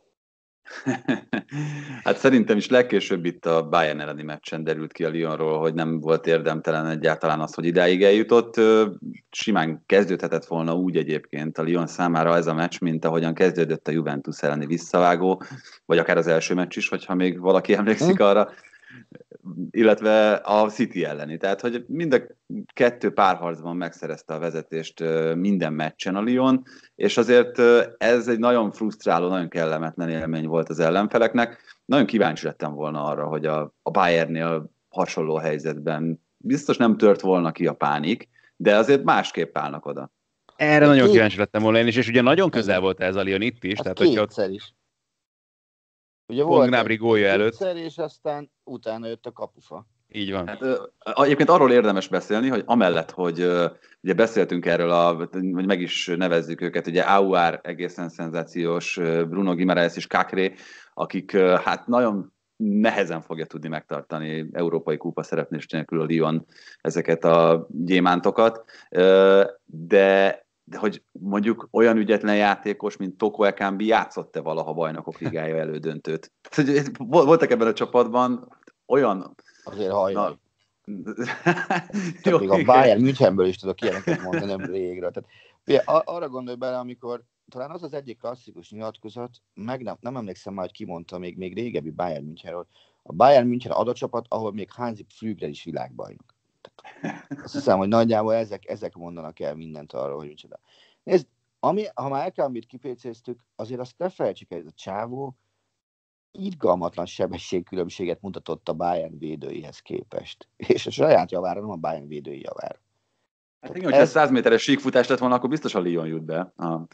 Speaker 3: Hát szerintem is legkésőbb itt a Bayern elleni meccsen derült ki a Lyonról, hogy nem volt érdemtelen egyáltalán az, hogy idáig eljutott. Simán kezdődhetett volna úgy egyébként a Lyon számára ez a meccs, mint ahogyan kezdődött a Juventus elleni visszavágó, vagy akár az első meccs is, hogyha még valaki emlékszik arra, illetve a City elleni. Tehát, hogy mind a 2 párharcban megszerezte a vezetést minden meccsen a Lyon, és azért ez egy nagyon frusztráló, nagyon kellemetlen élmény volt az ellenfeleknek. Nagyon kíváncsi lettem volna arra, hogy a Bayernnél hasonló helyzetben biztos nem tört volna ki a pánik, de azért másképp állnak oda.
Speaker 1: Erre nagyon kíváncsi lettem volna én is, és ugye nagyon közel volt ez a Lyon itt is.
Speaker 2: Tehát, kétszer is. Ugye volt
Speaker 1: Gnabry gólja előtt.
Speaker 2: És aztán utána jött a kapufa.
Speaker 1: Így van.
Speaker 3: Hát, egyébként arról érdemes beszélni, hogy amellett, hogy ugye beszéltünk erről, hogy meg is nevezzük őket, ugye Aouar egészen szenzációs, Bruno Guimaraes és Kakré, akik hát nagyon nehezen fogja tudni megtartani európai kupa szereplés nélkül a Lyon ezeket a gyémántokat, de hogy mondjuk olyan ügyetlen játékos, mint Toko Ekambi játszott-e valaha Bajnokok Ligája elődöntőt? Voltak ebben a csapatban olyan...
Speaker 2: Azért hajjaj. Még a Bayern Münchenből is tudok ilyeneket mondani, nem régről. Tehát, arra gondolj bele, amikor talán az egyik klasszikus nyilatkozat, nem emlékszem már, hogy ki mondta még régebbi Bayern Münchenről. A Bayern München adócsapat, ahol még Hansi Flügel is világbajnok. Azt hiszem, hogy nagyjából ezek mondanak el mindent arról, hogy micsoda. Nézd, ha már Ekambit kipécéztük, azért azt ne felejtsük el, ez a csávó irgalmatlan sebességkülönbséget mutatott a Bayern védőihez képest. És a saját javára, nem a Bayern védői javára.
Speaker 3: Hát igen, hogyha 100 méteres síkfutás lett volna, akkor biztos a Lyon jut be.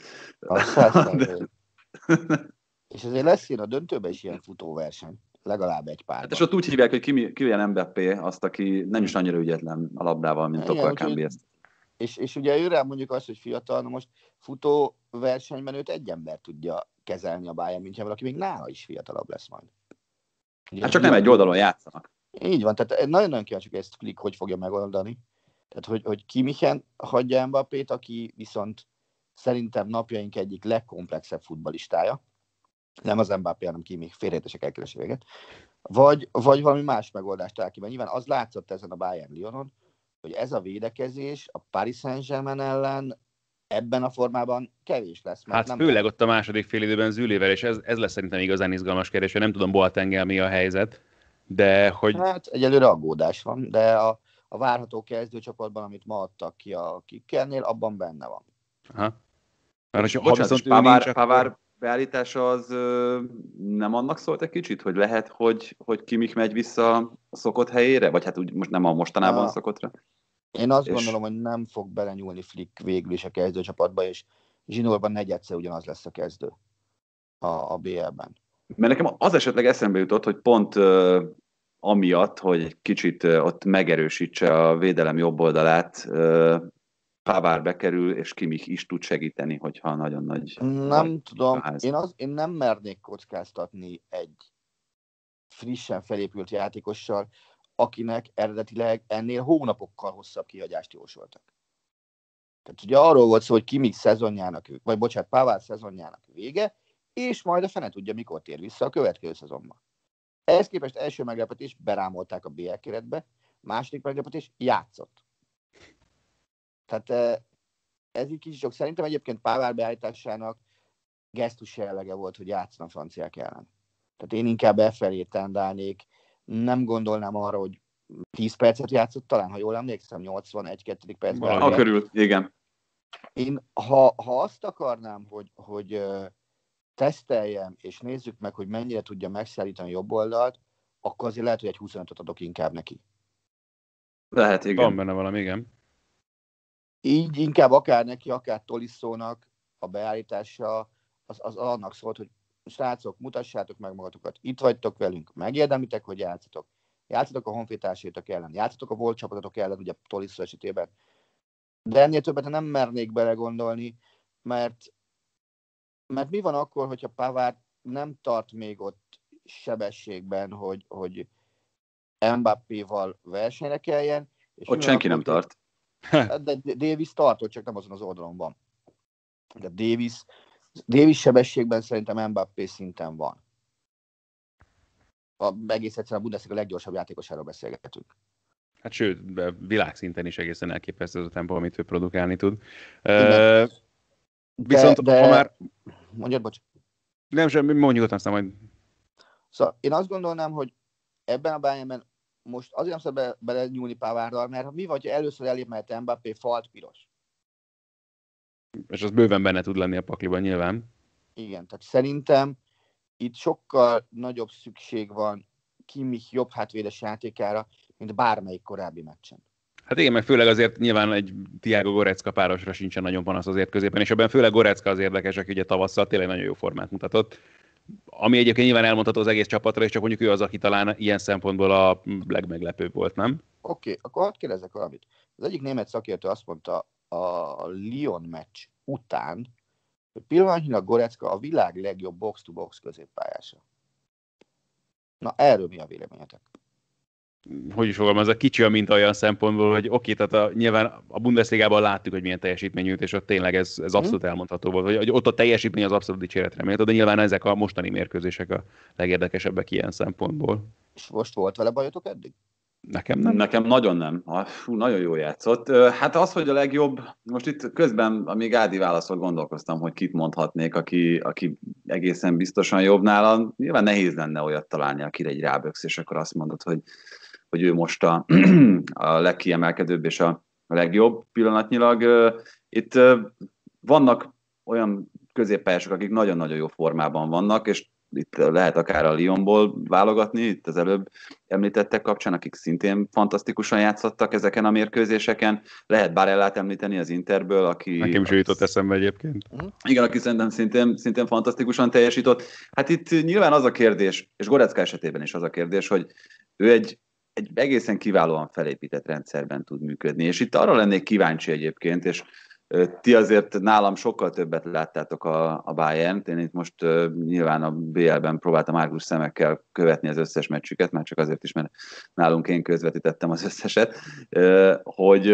Speaker 2: És azért lesz a döntőben is ilyen futóverseny. Legalább egy pár.
Speaker 3: Hát és ott úgy hívják, hogy Kylian Mbappé, azt, aki nem is annyira ügyetlen a labdával, mint Toko Ekambi.
Speaker 2: És ugye őre mondjuk azt, hogy fiatal, na most futó versenyben őt egy ember tudja kezelni a Bayern Münchenből, aki még nála is fiatalabb lesz majd.
Speaker 3: Ugye, hát csak nem egy oldalon játszanak.
Speaker 2: Így van, tehát nagyon-nagyon kíváncsi, hogy ezt Flick hogy fogja megoldani. Tehát, hogy Kimmichen hagyja Mbappét, aki viszont szerintem napjaink egyik legkomplexebb futballistája. Nem az Mbappé, hanem Kimmich, félreértések elkerülése véget. Vagy valami más megoldást talál ki, mert nyilván az látszott ezen a Bayern Lyonon, hogy ez a védekezés a Paris Saint-Germain ellen ebben a formában kevés lesz.
Speaker 1: Hát nem főleg ott a második fél időben Zülével, és ez lesz szerintem igazán izgalmas kérdés, nem tudom Boatenggel mi a helyzet, de hogy...
Speaker 2: Hát egyelőre aggódás van, de a várható kezdőcsapatban, amit ma adtak ki a Kickernél, abban benne van.
Speaker 1: Aha. Mert,
Speaker 3: bocsánat, Pavár beállítása az nem annak szólt egy kicsit, hogy lehet, hogy Kimmich megy vissza a szokott helyére? Vagy hát úgy most nem a mostanában szokottra?
Speaker 2: Én azt gondolom, hogy nem fog belenyúlni Flick végül is a kezdőcsapatba, és Zsinórban negyedszer ugyanaz lesz a kezdő a BL-ben.
Speaker 3: Mert nekem az esetleg eszembe jutott, hogy pont amiatt, hogy egy kicsit ott megerősítse a védelem jobb oldalát, Pavár bekerül, és Kimmich is tud segíteni, hogyha nagyon nagy...
Speaker 2: Nem tudom, én nem mernék kockáztatni egy frissen felépült játékossal, akinek eredetileg ennél hónapokkal hosszabb kihagyást jósoltak. Tehát ugye arról volt szó, hogy Kimmich szezonjának, Pavár szezonjának vége, és majd a fene tudja, mikor tér vissza a következő szezonban. Ehhez képest első meglepetés berámolták a BL keretbe, második meglepetés játszott. Tehát ez így kicsit sok. Szerintem egyébként Pavár beállításának gesztus jellege volt, hogy játszana a franciák ellen. Tehát én inkább elfelé tendálnék, nem gondolnám arra, hogy 10 percet játszott, talán, ha jól emlékszem, 81-2. percben.
Speaker 3: A körül, igen.
Speaker 2: Én, ha azt akarnám, hogy teszteljem, és nézzük meg, hogy mennyire tudja megszállítani a jobb oldalt, akkor azért lehet, hogy egy 25-öt adok inkább neki.
Speaker 3: Lehet, igen.
Speaker 1: Van benne valami, igen.
Speaker 2: Így inkább akár neki, akár Tolisszónak a beállítása az annak szólt, hogy srácok, mutassátok meg magatokat, itt vagytok velünk, megérdemlitek, hogy játszatok, játszatok a Honvéd társaitok ellen, játszatok a volt csapatotok ellen, ugye Tolisso esetében. De ennél többet nem mernék belegondolni, mert mi van akkor, hogyha Pavard nem tart még ott sebességben, hogy Mbappéval versenyre keljen. És
Speaker 3: ott senki nem tart.
Speaker 2: De Davis tartott, csak nem azon az oldalon van. De Davis sebességben szerintem Mbappé szinten van. Egész egyszerűen a Bundesliga leggyorsabb játékosáról beszélgetünk.
Speaker 1: Hát sőt, világszinten is egészen elképesztő az a tempó, amit ő produkálni tud. Viszont ha már...
Speaker 2: Mondjad, bocs.
Speaker 1: Nem, semmi, mondjuk aztán majd...
Speaker 2: Szóval én azt gondolnám, hogy ebben a Bayernben most azért nem szabad bele nyúlni Pavardral, mert mi vagy, először elép, mert Mbappé falt piros.
Speaker 1: És az bőven benne tud lenni a pakliban nyilván.
Speaker 2: Igen, tehát szerintem itt sokkal nagyobb szükség van Kimmich jobb hátvédes játékára, mint bármelyik korábbi meccsen.
Speaker 1: Hát igen, meg főleg azért nyilván egy Thiago Goretzka párosra sincsen nagyon panasz azért középen, és ebben főleg Goretzka az érdekes, aki ugye tavasszal tényleg nagyon jó formát mutatott. Ami egyébként nyilván elmondható az egész csapatra, és csak mondjuk ő az, aki talán ilyen szempontból a legmeglepőbb volt, nem?
Speaker 2: Oké, akkor hadd kérdezzek valamit. Az egyik német szakértő azt mondta a Lyon meccs után, hogy pillanatnyilag Goretzka a világ legjobb box-to-box középpályása. Na, erről mi a véleményetek?
Speaker 1: Hogy is fogalmaz, a kicsi a minta olyan szempontból, hogy oké, tehát nyilván a Bundesligában láttuk, hogy milyen teljesítmény nyújt, és ott tényleg ez abszolút elmondható volt, hogy ott a teljesítmény az abszolút dicséretre méltó, de nyilván ezek a mostani mérkőzések a legérdekesebbek ilyen szempontból.
Speaker 2: És most volt vele bajotok eddig?
Speaker 1: Nekem nem.
Speaker 3: Nekem nagyon nem. Nagyon jól játszott. Hát az, hogy a legjobb, most itt közben, amíg Ádi válaszol, gondolkoztam, hogy kit mondhatnék, aki egészen biztosan jobb nála. Nyilván nehéz lenne olyat találni, akire egy ráböksz, és akkor azt mondod, hogy ő most a legkiemelkedőbb és a legjobb pillanatnyilag. Itt vannak olyan középpályások, akik nagyon-nagyon jó formában vannak, és itt lehet akár a Lyonból válogatni, itt az előbb említettek kapcsán, akik szintén fantasztikusan játszottak ezeken a mérkőzéseken. Lehet Barellát említeni az Interből, aki...
Speaker 1: Nekem is jutott eszembe egyébként.
Speaker 3: Igen, aki szerintem szintén fantasztikusan teljesített. Hát itt nyilván az a kérdés, és Goretzka esetében is az a kérdés, hogy ő egy egészen kiválóan felépített rendszerben tud működni. És itt arra lennék kíváncsi egyébként, és ti azért nálam sokkal többet láttátok a Bayernt. Én itt most nyilván a BL-ben próbáltam árgus szemekkel követni az összes meccsüket, már csak azért is, mert nálunk én közvetítettem az összeset, hogy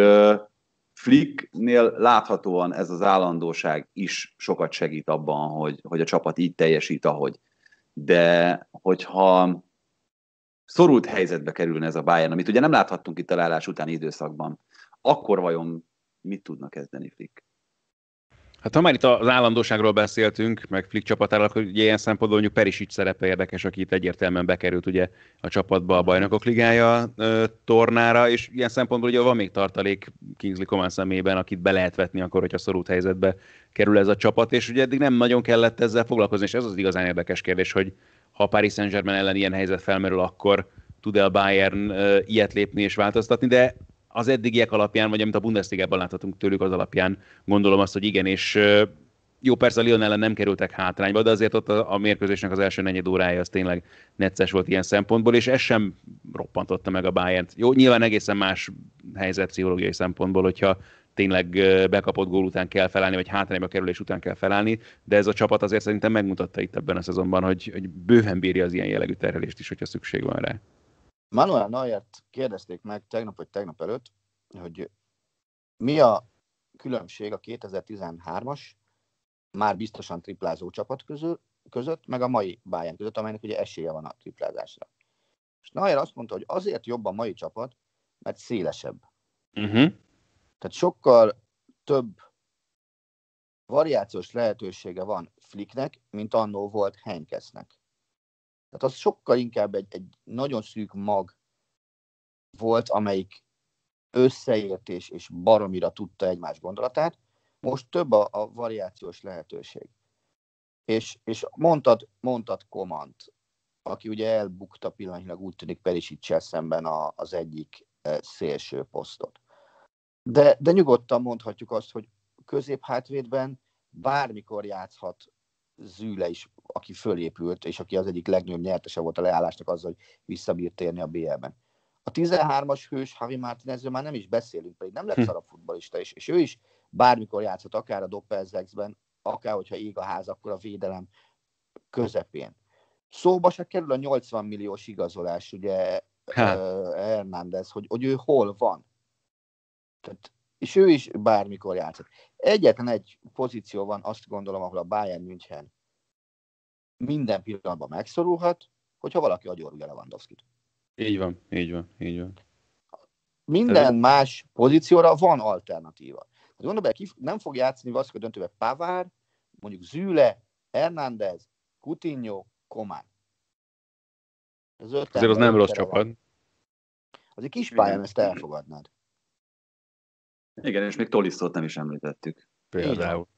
Speaker 3: Flicknél láthatóan ez az állandóság is sokat segít abban, hogy a csapat így teljesít, ahogy. De hogyha szorult helyzetbe kerülne ez a Bayern, amit ugye nem láthattunk itt a leállás utáni időszakban, akkor vajon mit tudnak kezdeni Flick?
Speaker 1: Hát ha már itt az állandóságról beszéltünk, meg Flick csapatáról, akkor ugye ilyen szempontból mondjuk Perisic szerepe érdekes, aki itt egyértelműen bekerült ugye a csapatba a Bajnokok Ligája tornára, és ilyen szempontból ugye van még tartalék Kingsley Coman szemében, akit be lehet vetni akkor, hogyha szorult helyzetbe kerül ez a csapat, és ugye eddig nem nagyon kellett ezzel foglalkozni, és ez az igazán érdekes kérdés, hogy ha a Paris Saint-Germain ellen ilyen helyzet felmerül, akkor tud-e a Bayern ilyet lépni és változtatni, de az eddigiek alapján, vagy amit a Bundesligában láthatunk tőlük, az alapján gondolom azt, hogy igen, és jó, persze a Lyon ellen nem kerültek hátrányba, de azért ott a mérkőzésnek az első negyed órája az tényleg necces volt ilyen szempontból, és ez sem roppantotta meg a Bayernt. Jó, nyilván egészen más helyzet pszichológiai szempontból, hogyha tényleg bekapott gól után kell felállni, vagy hátrányba kerülés után kell felállni, de ez a csapat azért szerintem megmutatta itt ebben a szezonban, hogy bőven bírja az ilyen jellegű terhelést is, hogyha szükség van rá.
Speaker 2: Manuel Neuert kérdezték meg tegnap vagy tegnap előtt, hogy mi a különbség a 2013-as, már biztosan triplázó csapat között, meg a mai Bayern között, amelynek ugye esélye van a triplázásra. És Neuer azt mondta, hogy azért jobb a mai csapat, mert szélesebb. Tehát sokkal több variációs lehetősége van Flicknek, mint annó volt Heynckesnek. Tehát az sokkal inkább egy nagyon szűk mag volt, amelyik összeért és baromira tudta egymás gondolatát. Most több a variációs lehetőség. És mondtad Komant, aki ugye elbukta pillanatnyilag úgy tűnik Perisic-sel szemben az egyik szélső posztot. De nyugodtan mondhatjuk azt, hogy középhátvédben bármikor játszhat Züle is, aki fölépült, és aki az egyik legnagyobb nyertese volt a leállásnak azzal, hogy visszabírt térni a BL-ben. a 13-as hős Javi Martinezről már nem is beszélünk, pedig nem lett szarabb futballista, és ő is bármikor játszott, akár a Doppelzexben, akár hogyha ég a ház, akkor a védelem közepén. Szóba se kerül a 80 milliós igazolás, ugye Hernández, hogy ő hol van. Tehát, és ő is bármikor játszott. Egyetlen egy pozíció van, azt gondolom, ahol a Bayern München minden pillanatban megszorulhat, hogyha valaki agyorulja Lewandowskit.
Speaker 1: Így van.
Speaker 2: Minden más pozícióra van alternatíva. Gondolom, hogy nem fog játszani Vaszka döntőbe Pavard, mondjuk Züle, Hernández, Coutinho, Coman.
Speaker 1: Azért az nem rossz csapat.
Speaker 2: Az egy kis pályán ezt elfogadnád.
Speaker 3: Igen, és még Tolisszót nem is említettük.
Speaker 1: Például.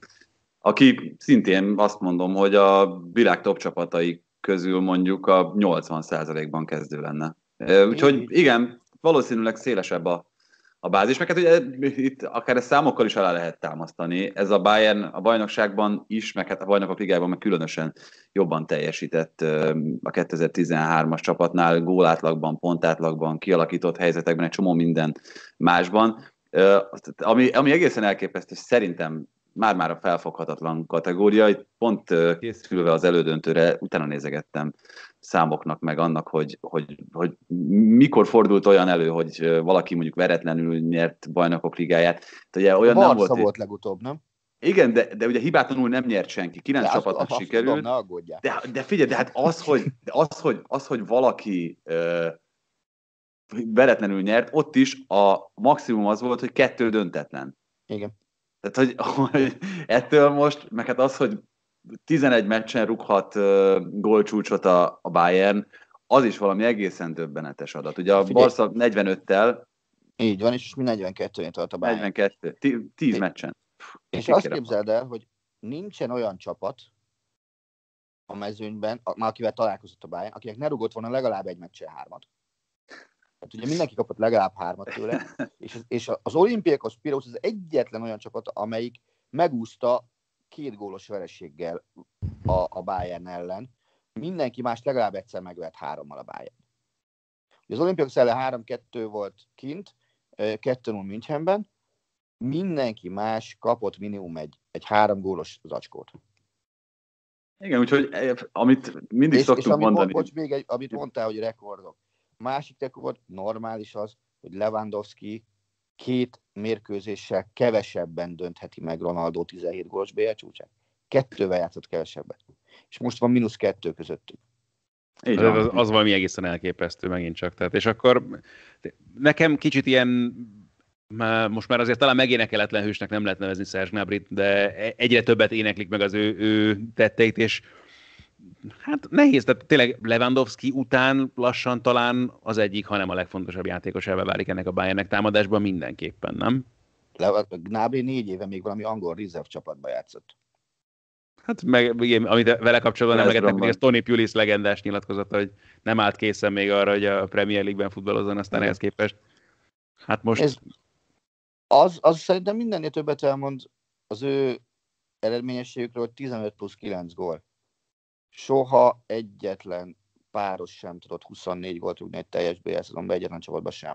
Speaker 3: Aki szintén azt mondom, hogy a világ top csapatai közül mondjuk a 80%-ban kezdő lenne. Úgyhogy igen, valószínűleg szélesebb a bázis, meg hát ugye itt akár ezt számokkal is alá lehet támasztani. Ez a Bayern a bajnokságban is, meg hát a bajnokok ligájában meg különösen jobban teljesített a 2013-as csapatnál, gólátlagban, pontátlagban, kialakított helyzetekben, egy csomó minden másban. Ami egészen elképesztő, szerintem már a felfoghatatlan kategória. Itt pont készülve az elődöntőre utána nézegettem számoknak, meg annak, hogy mikor fordult olyan elő, hogy valaki mondjuk veretlenül nyert bajnokok ligáját. Ugye olyan
Speaker 2: a
Speaker 3: nem
Speaker 2: volt legutóbb, nem?
Speaker 3: Igen, de ugye hibátlanul nem nyert senki. 9 csapatnak sikerült. De figyelj, de hát az, hogy valaki veretlenül nyert, ott is a maximum az volt, hogy 2 döntetlen.
Speaker 2: Igen.
Speaker 3: Tehát, hogy ettől most, meg hát az, hogy 11 meccsen rúghat gólcsúcsot a Bayern, az is valami egészen döbbenetes adat. Ugye a Barca 45-tel.
Speaker 2: Így van, és mi 42-nél tart a Bayern.
Speaker 3: 42, 10 meccsen.
Speaker 2: És azt képzeld el, hogy nincsen olyan csapat a mezőnyben, akivel találkozott a Bayern, akinek ne rúgott volna legalább egy meccsen 3. Hát ugye mindenki kapott legalább 3 tőle, és az Olympiakos Pirosz az egyetlen olyan csapat, amelyik megúszta 2 gólos vereséggel a Bayern ellen. Mindenki más legalább egyszer megvert 3-mal a Bayern. Az Olympiakos ellen 3-2 volt kint, 2-0 Münchenben, mindenki más kapott minimum egy 3 gólos zacskót.
Speaker 3: Igen, úgyhogy amit mindig szoktunk mondani.
Speaker 2: Még amit mondtál, hogy rekordok. Másik rekord normális az, hogy Lewandowski 2 mérkőzéssel kevesebben döntheti meg Ronaldo 17 gólos BL csúcsát. 2-vel játszott kevesebbet. És most van -2 közöttük.
Speaker 1: Az valami egészen elképesztő megint csak. Tehát, és akkor nekem kicsit ilyen, most már azért talán megénekeletlen hősnek nem lehet nevezni Serge Gnabryt, de egyre többet éneklik meg az ő tetteit, és hát nehéz, tehát tényleg Lewandowski után lassan talán az egyik, hanem a legfontosabb játékosává válik ennek a Bayernnek támadásban mindenképpen, nem?
Speaker 2: Gnabry 4 éve még valami angol reserve csapatba játszott.
Speaker 1: Hát meg, igen, amit vele kapcsolatban emlegettek, hogy ez Tony Pulis legendás nyilatkozata, hogy nem állt készen még arra, hogy a Premier League-ben futballozzon, aztán ehhez képest. Hát most...
Speaker 2: Az szerintem mindennél többet elmond az ő eredményességükről, hogy 15+9 gól. Soha egyetlen páros sem tudott 24 gólt rúgni egy teljes BL szezonban, egyetlen csapatban sem.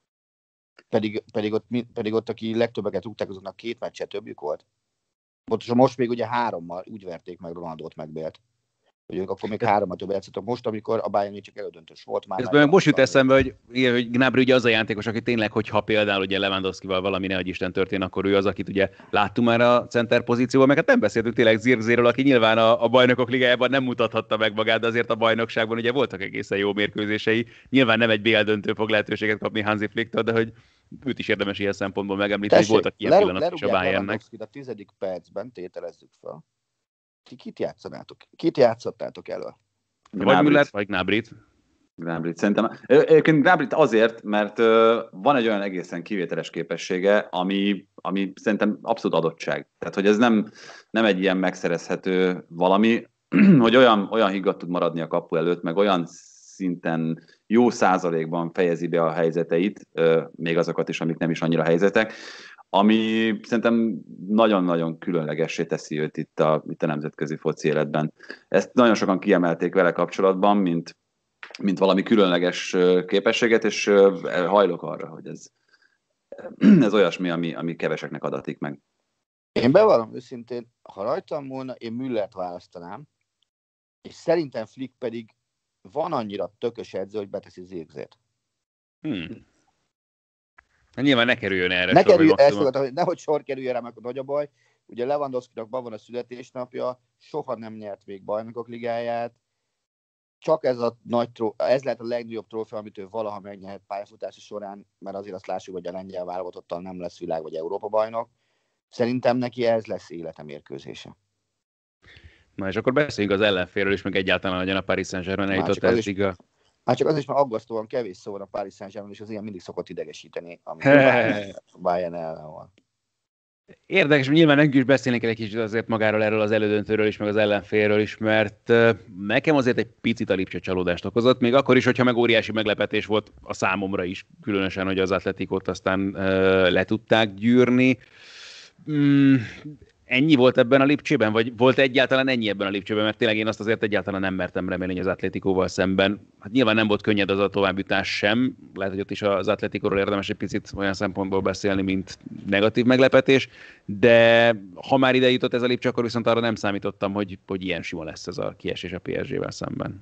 Speaker 2: Pedig ott, aki legtöbbeket rúgták, azoknak 2 meccse többjük volt. Most még ugye 3-mal úgy verték meg Ronaldót meg Bélt. Hogy ők akkor még 3-mal több játszottak. Most, amikor a Bayern csak elődöntős volt már.
Speaker 1: Ez most jut eszembe, hogy Gnabry ugye az a játékos, aki tényleg, hogyha például ugye Lewandowskival valami nehogy Isten történ, akkor ő az, akit ugye láttunk már a center pozícióban, meg hát nem beszéltünk tényleg Zirkzéről, aki nyilván a bajnokok ligájában nem mutathatta meg magát, de azért a bajnokságban ugye voltak egészen jó mérkőzései. Nyilván nem egy BL döntő fog lehetőséget kapni Hansi Flicktől, de hogy őt is érdemes ilyen szempontból megemlíteni, hogy voltak ilyen pillanatok is a Bayernnek.
Speaker 2: A 10. percben tételezzük fel. Kit játszottátok elő?
Speaker 1: Vagy Müllert, vagy Gnabryt.
Speaker 3: Gnabryt szerintem. Egyébként Gnabryt azért, mert van egy olyan egészen kivételes képessége, ami szerintem abszolút adottság. Tehát, hogy ez nem egy ilyen megszerezhető valami, hogy olyan higgadt tud maradni a kapu előtt, meg olyan szinten jó százalékban fejezi be a helyzeteit, még azokat is, amik nem is annyira helyzetek, ami szerintem nagyon-nagyon különlegessé teszi őt itt a nemzetközi foci életben. Ezt nagyon sokan kiemelték vele kapcsolatban, mint mint valami különleges képességet, és hajlok arra, hogy ez olyasmi, ami keveseknek adatik meg.
Speaker 2: Én bevallom őszintén, ha rajtam volna, én Müllert választanám, és szerintem Flick pedig van annyira tökös edző, hogy beteszi Zirkzét.
Speaker 1: Nyilván ne kerüljön erre sor.
Speaker 2: Nehogy sor kerüljön rá, meg nagy a baj. Ugye Lewandowskinak van a születésnapja, soha nem nyert még Bajnokok Ligáját. Csak ez lehet a legnagyobb trófea, amit ő valaha megnyerhet pályafutása során, mert azért azt lássuk, hogy a lengyel válogatottal nem lesz világ vagy Európa bajnok. Szerintem neki ez lesz élete mérkőzése.
Speaker 1: Na és akkor beszéljünk az ellenfélről is, meg egyáltalán hogyan a Paris Saint-Germain eljutott eddig a...
Speaker 2: Már csak az is, mert aggasztóan kevés szó van a Paris Saint-Germain, és az ilyen mindig szokott idegesíteni, amikor Bayern ellen van.
Speaker 1: Érdekes, nyilván nekünk is beszélni kell egy kicsit azért magáról, erről az elődöntőről is, meg az ellenfélről is, mert nekem azért egy picit a Lipcse csalódást okozott, még akkor is, hogyha meg óriási meglepetés volt a számomra is, különösen, hogy az Atletikót aztán le tudták gyűrni. Ennyi volt ebben a Lipcsében, vagy volt egyáltalán ennyi ebben a Lipcsében, mert tényleg én azt azért egyáltalán nem mertem remélni az Atletikóval szemben. Hát nyilván nem volt könnyed az a továbbjutás sem, lehet, hogy ott is az Atletikóról érdemes egy picit olyan szempontból beszélni, mint negatív meglepetés, de ha már ide jutott ez a Lipcse, akkor viszont arra nem számítottam, hogy ilyen sima lesz ez a kiesés a PSG-vel szemben.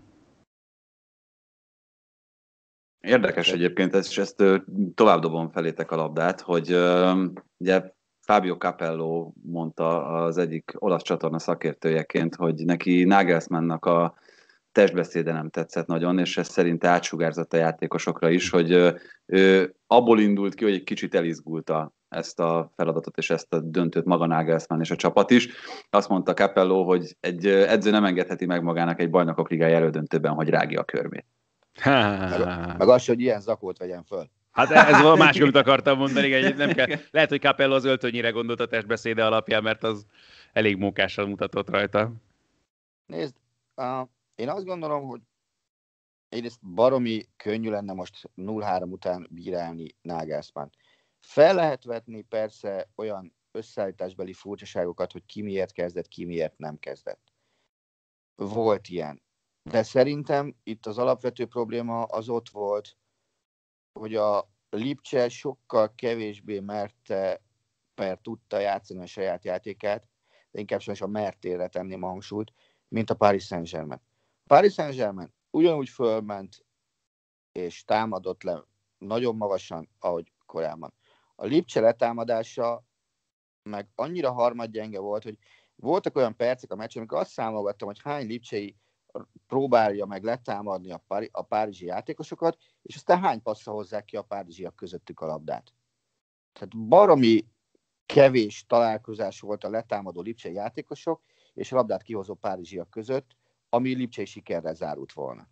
Speaker 3: Érdekes egyébként, ezt tovább dobom felétek a labdát, hogy ugye Fabio Capello mondta az egyik olasz csatorna szakértőjeként, hogy neki Nagelsmannnak a testbeszéde nem tetszett nagyon, és ez szerint átsugárzott a játékosokra is, hogy ő abból indult ki, hogy egy kicsit elizgulta ezt a feladatot és ezt a döntőt maga Nagelsmann és a csapat is. Azt mondta Capello, hogy egy edző nem engedheti meg magának egy Bajnokok Ligája elődöntőben, hogy rágja a körmét.
Speaker 2: Meg az, hogy ilyen zakót vegyen föl.
Speaker 1: Hát ez a másik, amit akartam mondani, nem kell. Lehet, hogy Capello az öltönyire gondolt a testbeszéde alapján, mert az elég mókással mutatott rajta.
Speaker 2: Nézd, én azt gondolom, hogy egyrészt baromi könnyű lenne most 0-3 után bírálni Nagelsmann. Fel lehet vetni persze olyan összeállításbeli furcsaságokat, hogy ki miért kezdett, ki miért nem kezdett. Volt ilyen. De szerintem itt az alapvető probléma az ott volt, hogy a Lipcse sokkal kevésbé merte, tudta játszani a saját játékát, de inkább sajnos a mertére tenném a hangsúlyt, mint a Paris Saint-Germain. A Paris Saint-Germain ugyanúgy fölment és támadott le nagyon magasan, ahogy korábban. A Lipcse letámadása meg annyira harmadgyenge volt, hogy voltak olyan percek a meccsen, amikor azt számolgattam, hogy hány lipcsei próbálja meg letámadni a párizsi játékosokat, és aztán hány passza hozzák ki a párizsiak közöttük a labdát. Tehát baromi kevés találkozás volt a letámadó lipcsei játékosok és a labdát kihozó párizsiak között, ami lipcsei sikerrel zárult volna.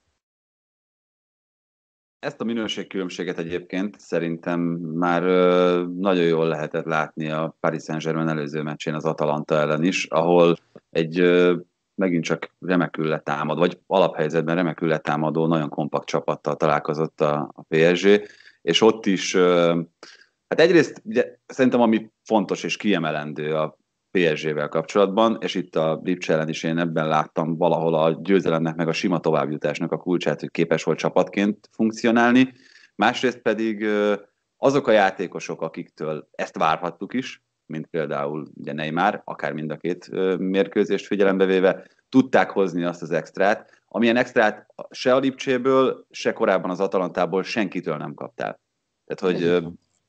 Speaker 3: Ezt a minőségkülönbséget egyébként szerintem már nagyon jól lehetett látni a Paris Saint-Germain előző meccsén az Atalanta ellen is, ahol egy megint csak remekül letámad, vagy alaphelyzetben remekül letámadó, nagyon kompakt csapattal találkozott a PSG, és ott is, hát egyrészt ugye, szerintem ami fontos és kiemelendő a PSG-vel kapcsolatban, és itt a Lipcse ellen is én ebben láttam valahol a győzelemnek meg a sima továbbjutásnak a kulcsát, hogy képes volt csapatként funkcionálni. Másrészt pedig azok a játékosok, akiktől ezt várhattuk is, mint például ugye Neymar, akár mind a két mérkőzést figyelembe véve, tudták hozni azt az extrát, amilyen extrát se a Lipcséből, se korábban az Atalantából senkitől nem kaptál. Tehát, hogy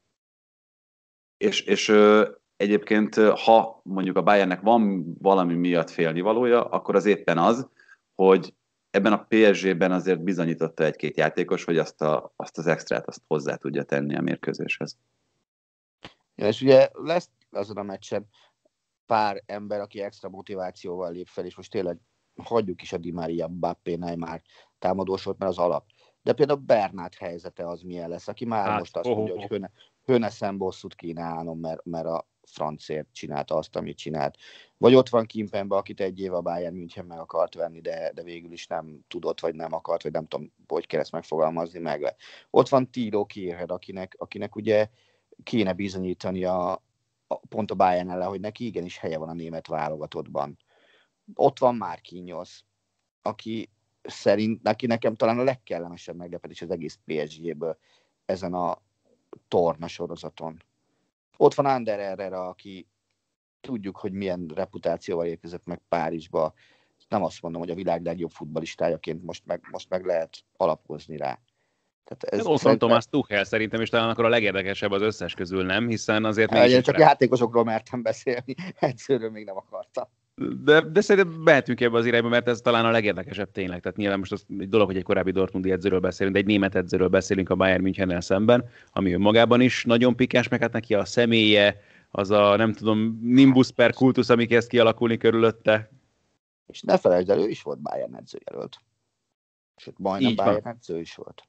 Speaker 3: és egyébként, ha mondjuk a Bayernnek van valami miatt félnivalója, akkor az éppen az, hogy ebben a PSG-ben azért bizonyította egy-két játékos, hogy azt az extrát azt hozzá tudja tenni a mérkőzéshez.
Speaker 2: Ja, és ugye lesz azon a meccsen pár ember, aki extra motivációval lép fel, és most tényleg hagyjuk is a Di Maria, Mbappé, Neymar támadósort, mert az alap. De például Bernát helyzete az milyen lesz, aki már most azt mondja, hogy Höneszem bosszút kéne állnom, mert a francért csinálta azt, amit csinált. Vagy ott van Kimpembe, akit egy év a Bayern München meg akart venni, de végül is nem tudott, vagy nem akart, vagy nem tudom, hogy kell ezt megfogalmazni meg. Ott van Tilo Kierhead, akinek ugye kéne bizonyítani pont a Bayern ellen, hogy neki igenis helye van a német válogatottban. Ott van Marquinhos, aki szerint nekem talán a legkellemesebb meglepetés az egész PSG-ből ezen a torna sorozaton. Ott van Ander Herrera, aki tudjuk, hogy milyen reputációval érkezett meg Párizsba. Nem azt mondom, hogy a világ legjobb futballistájaként most meg lehet alapozni rá.
Speaker 1: Tehát ott van Thomas Tuchel szerintem, és talán akkor a legérdekesebb az összes közül, nem? Hiszen azért még
Speaker 2: csak játékosokról mertem beszélni, egyszerűen még nem akartam.
Speaker 1: De szerintem mehetünk ebbe az irányba, mert ez talán a legérdekesebb tényleg. Tehát nyilván most az egy dolog, hogy egy korábbi Dortmundi edzőről beszélünk, de egy német edzőről beszélünk a Bayern Münchennel szemben, ami önmagában is nagyon pikás, meg hát neki a személye, az a nem tudom, nimbus per kultusz, ami kezd kialakulni körülötte.
Speaker 2: És ne felejtsd el, ő is volt Bayern edzőjelölt. Sőt, majdnem Bayern edző is volt.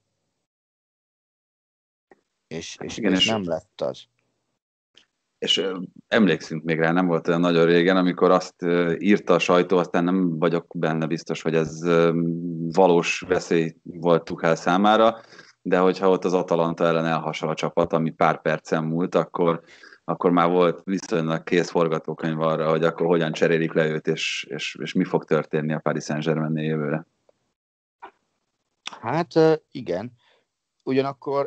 Speaker 2: És nem lett az.
Speaker 3: És emlékszünk még rá, nem volt olyan nagyon régen, amikor azt írta a sajtó, aztán nem vagyok benne biztos, hogy ez valós veszély volt Tuchel számára, de hogyha ott az Atalanta ellen elhasal a csapat, ami pár percen múlt, akkor már volt viszonylag kész forgatókönyv arra, hogy akkor hogyan cserélik le őt, és mi fog történni a Paris Saint-Germainnél jövőre.
Speaker 2: Hát igen. Ugyanakkor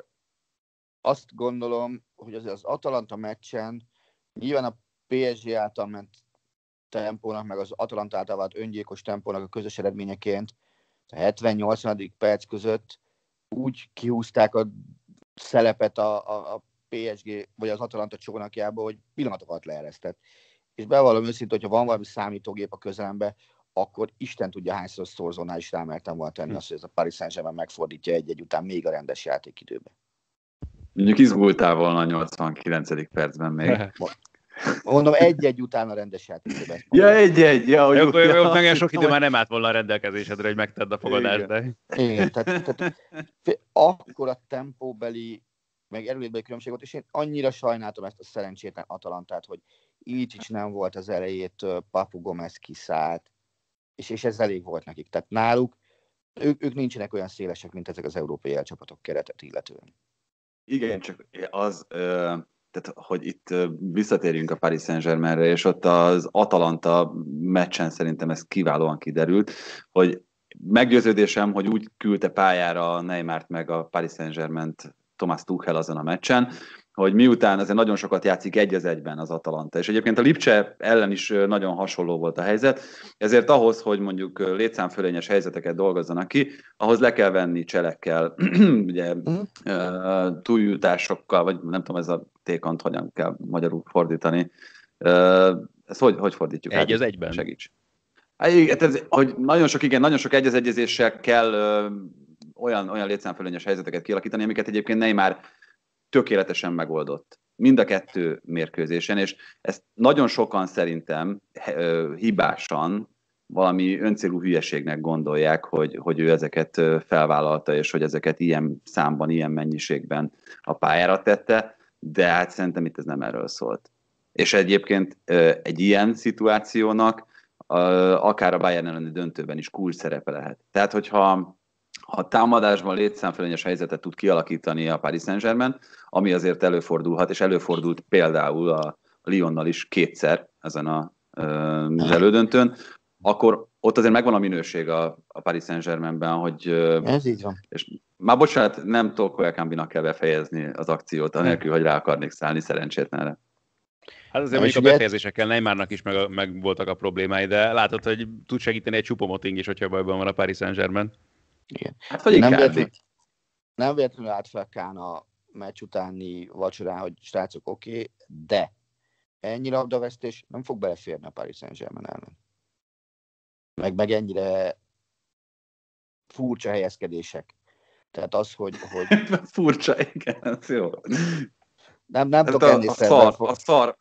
Speaker 2: azt gondolom, hogy az Atalanta meccsen nyilván a PSG által ment tempónak, meg az Atalanta által vált öngyilkos tempónak a közös eredményeként a 70-80. perc között úgy kihúzták a szelepet a PSG vagy az Atalanta csónakjába, hogy pillanatokat leeresztett. És bevallom őszintén, hogyha van valami számítógép a közelembe, akkor Isten tudja hányszor szorzónál is rámertem volna tenni azt, hogy ez a Paris Saint-Germain megfordítja egy-egy után még a rendes játékidőbe.
Speaker 3: Mondjuk izgultál volna a 89. percben még.
Speaker 2: Mondom, egy-egy után a rendes játékidőbe.
Speaker 3: Ja, egy-egy. Ja,
Speaker 1: hogy ott meg sok idő már nem állt volna a rendelkezésedre, hogy megtedd a fogadást.
Speaker 2: Igen, tehát akkor a tempóbeli, meg erőlétbeli különbség volt, és én annyira sajnáltam ezt a szerencsétlen Atalantát, hogy Ilicic nem volt az elejétől, Papu Gomez kiszállt, és ez elég volt nekik. Tehát náluk ők nincsenek olyan szélesek, mint ezek az európai elcsapatok keretet illetően.
Speaker 3: Igen, csak az, tehát, hogy itt visszatérjünk a Paris Saint-Germainre, és ott az Atalanta meccsen szerintem ez kiválóan kiderült, hogy meggyőződésem, hogy úgy küldte pályára Neymart meg a Paris Saint-Germaint Thomas Tuchel azon a meccsen, hogy miután azért nagyon sokat játszik 1-1-ben az Atalanta, és egyébként a Lipcse ellen is nagyon hasonló volt a helyzet, ezért ahhoz, hogy mondjuk létszámfölényes helyzeteket dolgozzanak ki, ahhoz le kell venni cselekkel, ugye túljutásokkal, vagy nem tudom, ez a tékant hogyan kell magyarul fordítani. Ezt hogy fordítjuk?
Speaker 1: 1-1-ben.
Speaker 3: Segíts. Hogy nagyon sok egyezéssel kell olyan létszámfölényes helyzeteket kialakítani, amiket egyébként Neymar tökéletesen megoldott. Mind a kettő mérkőzésen, és ezt nagyon sokan szerintem hibásan valami öncélú hülyeségnek gondolják, hogy ő ezeket felvállalta, és hogy ezeket ilyen számban, ilyen mennyiségben a pályára tette, de hát szerintem itt ez nem erről szólt. És egyébként egy ilyen szituációnak akár a Bayern elleni döntőben is kulcs szerepe lehet. Tehát, hogyha támadásban létszámfölényes helyzetet tud kialakítani a Paris Saint-Germain, ami azért előfordulhat, és előfordult például a Lyonnal is kétszer ezen az elődöntőn, akkor ott azért megvan a minőség a Paris Saint-Germainben, hogy...
Speaker 2: Ez így van. És
Speaker 3: már bocsánat, nem Tolko Ekambinak kell befejezni az akciót, anélkül, hogy rá akarnék szállni szerencsétlenre.
Speaker 1: Hát azért mondjuk a befejezésekkel Neymarnak is meg voltak a problémái, de látod, hogy tud segíteni egy Choupo-Moting is, hogyha bajban van a Paris Saint-Germain.
Speaker 2: Igen.
Speaker 3: Hát, vagy
Speaker 2: nem véletlenül állt fel Kán a meccs utáni vacsorán, hogy srácok, oké, de ennyi labdavesztés nem fog beleférni a Paris Saint-Germain ellen. Meg ennyire furcsa helyezkedések. Tehát az, hogy...
Speaker 3: Furcsa, igen, ez jó.
Speaker 2: Nem tudok ennél
Speaker 3: a szar.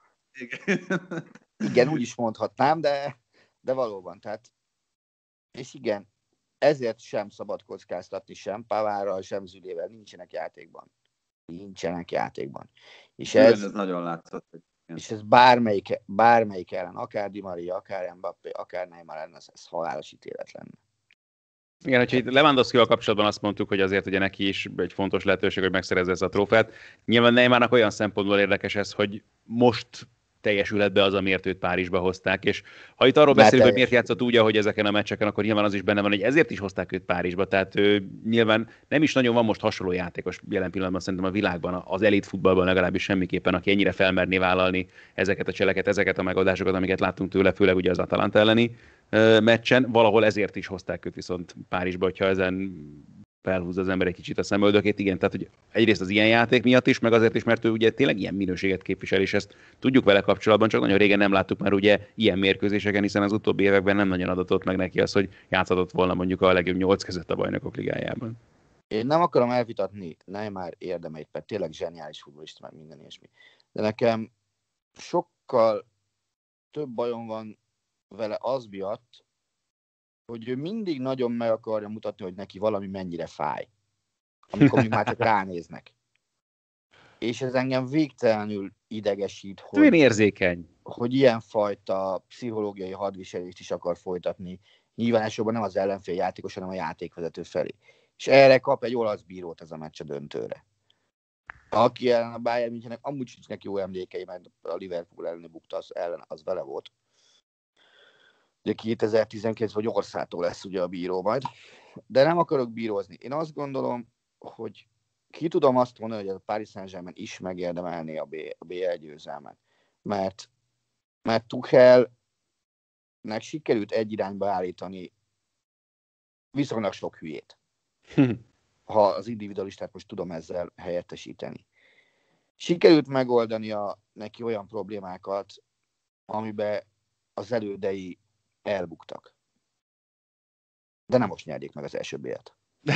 Speaker 2: Igen, úgy is mondhatnám, de valóban. Tehát, és igen, ezért sem szabad kockáztatni sem Pavárral, sem Zülével, nincsenek játékban. És ez
Speaker 3: nagyon látszott.
Speaker 2: És ez bármelyik ellen, akár Di Maria, akár Mbappé, akár Neymar ellen, ez halálos ítélet lenne.
Speaker 1: Igen, hogyha itt Lewandowskival kapcsolatban azt mondtuk, hogy azért ugye neki is egy fontos lehetőség, hogy megszerezze ezt a trófeát. Nyilván Neymarnak olyan szempontból érdekes ez, hogy most teljesülhet be az, amiért őt Párizsba hozták, és ha itt arról beszélünk, hogy miért játszott úgy, ahogy ezeken a meccseken, akkor nyilván az is benne van, hogy ezért is hozták őt Párizsba, tehát nyilván nem is nagyon van most hasonló játékos jelen pillanatban szerintem a világban, az elit futballban legalábbis semmiképpen, aki ennyire felmerné vállalni ezeket a cseleket, ezeket a megoldásokat, amiket láttunk tőle, főleg ugye az Atalanta elleni meccsen, valahol ezért is hozták őt viszont Párizsba, hogyha ezen felhúzza az ember egy kicsit a szemöldökét, igen, tehát hogy egyrészt az ilyen játék miatt is, meg azért is, mert ő ugye tényleg ilyen minőséget képvisel, és ezt tudjuk vele kapcsolatban, csak nagyon régen nem láttuk már ugye ilyen mérkőzéseken, hiszen az utóbbi években nem nagyon adatott meg neki az, hogy játszhatott volna mondjuk a legjobb 8 között a Bajnokok Ligájában.
Speaker 2: Én nem akarom elvitatni Neymar érdemeit, mert tényleg zseniális futballista, meg minden ilyesmi. De nekem sokkal több bajom van vele az miatt, hogy ő mindig nagyon meg akarja mutatni, hogy neki valami mennyire fáj, amikor még már csak ránéznek. És ez engem végtelenül idegesít,
Speaker 1: hogy érzékeny,
Speaker 2: hogy ilyenfajta pszichológiai hadviselést is akar folytatni. Nyilván elsősorban nem az ellenfél játékos, hanem a játékvezető felé. És erre kap egy olasz bírót ez a meccs a döntőre. Aki ellen a Bayern Münchennek amúgy sincs neki jó emlékei, mert a Liverpool elleni bukta az vele volt. Ugye 2019 vagy Orszától lesz ugye a bíró majd. De nem akarok bírózni. Én azt gondolom, hogy ki tudom azt mondani, hogy a Paris Saint-Germain is megérdemelné a BL győzelmet. Mert Tuchelnek sikerült egy irányba állítani viszonylag sok hülyét. Ha az individualistát most tudom ezzel helyettesíteni. Sikerült megoldania neki olyan problémákat, amiben az elődei elbuktak. De nem most nyerjék meg az első BL-t.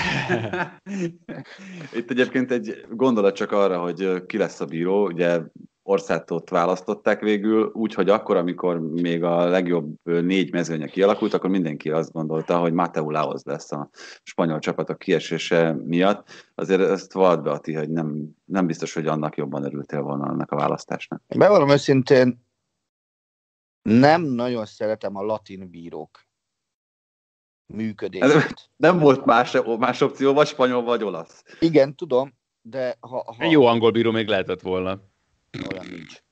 Speaker 3: Itt egyébként egy gondolat csak arra, hogy ki lesz a bíró. Ugye Orszátot választották végül, úgyhogy akkor, amikor még a legjobb 4 mezőnye kialakult, akkor mindenki azt gondolta, hogy Mateu Laoz lesz a spanyol csapatok kiesése miatt. Azért ezt vald be, Ati, hogy nem biztos, hogy annak jobban örültél volna annak a választásnak.
Speaker 2: Bevallom őszintén, nem nagyon szeretem a latin bírók működését.
Speaker 3: Nem volt más opció, vagy spanyol, vagy olasz.
Speaker 2: Igen, tudom, de ha
Speaker 1: egy jó angol bíró még lehetett volna.
Speaker 2: Olyan nincs.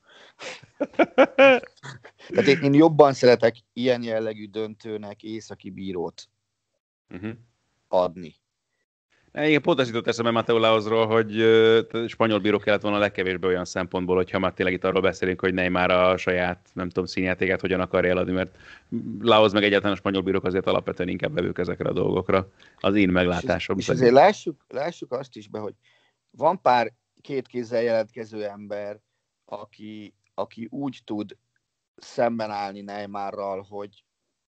Speaker 2: Tehát én jobban szeretek ilyen jellegű döntőnek északi bírót adni.
Speaker 1: Igen, pont azt jutott eszembe Mateu Laozról, hogy spanyol bíró kellett volna a legkevésbé olyan szempontból, hogyha már tényleg itt arról beszélünk, hogy Neymar a saját, nem tudom, színjátékát hogyan akarja eladni, mert Laoz meg egyáltalán a spanyol bírók azért alapvetően inkább vevők ezekre a dolgokra. Az én meglátásom.
Speaker 2: És azért lássuk azt is be, hogy van pár két kézzel jelentkező ember, aki úgy tud szemben állni Neymarral, hogy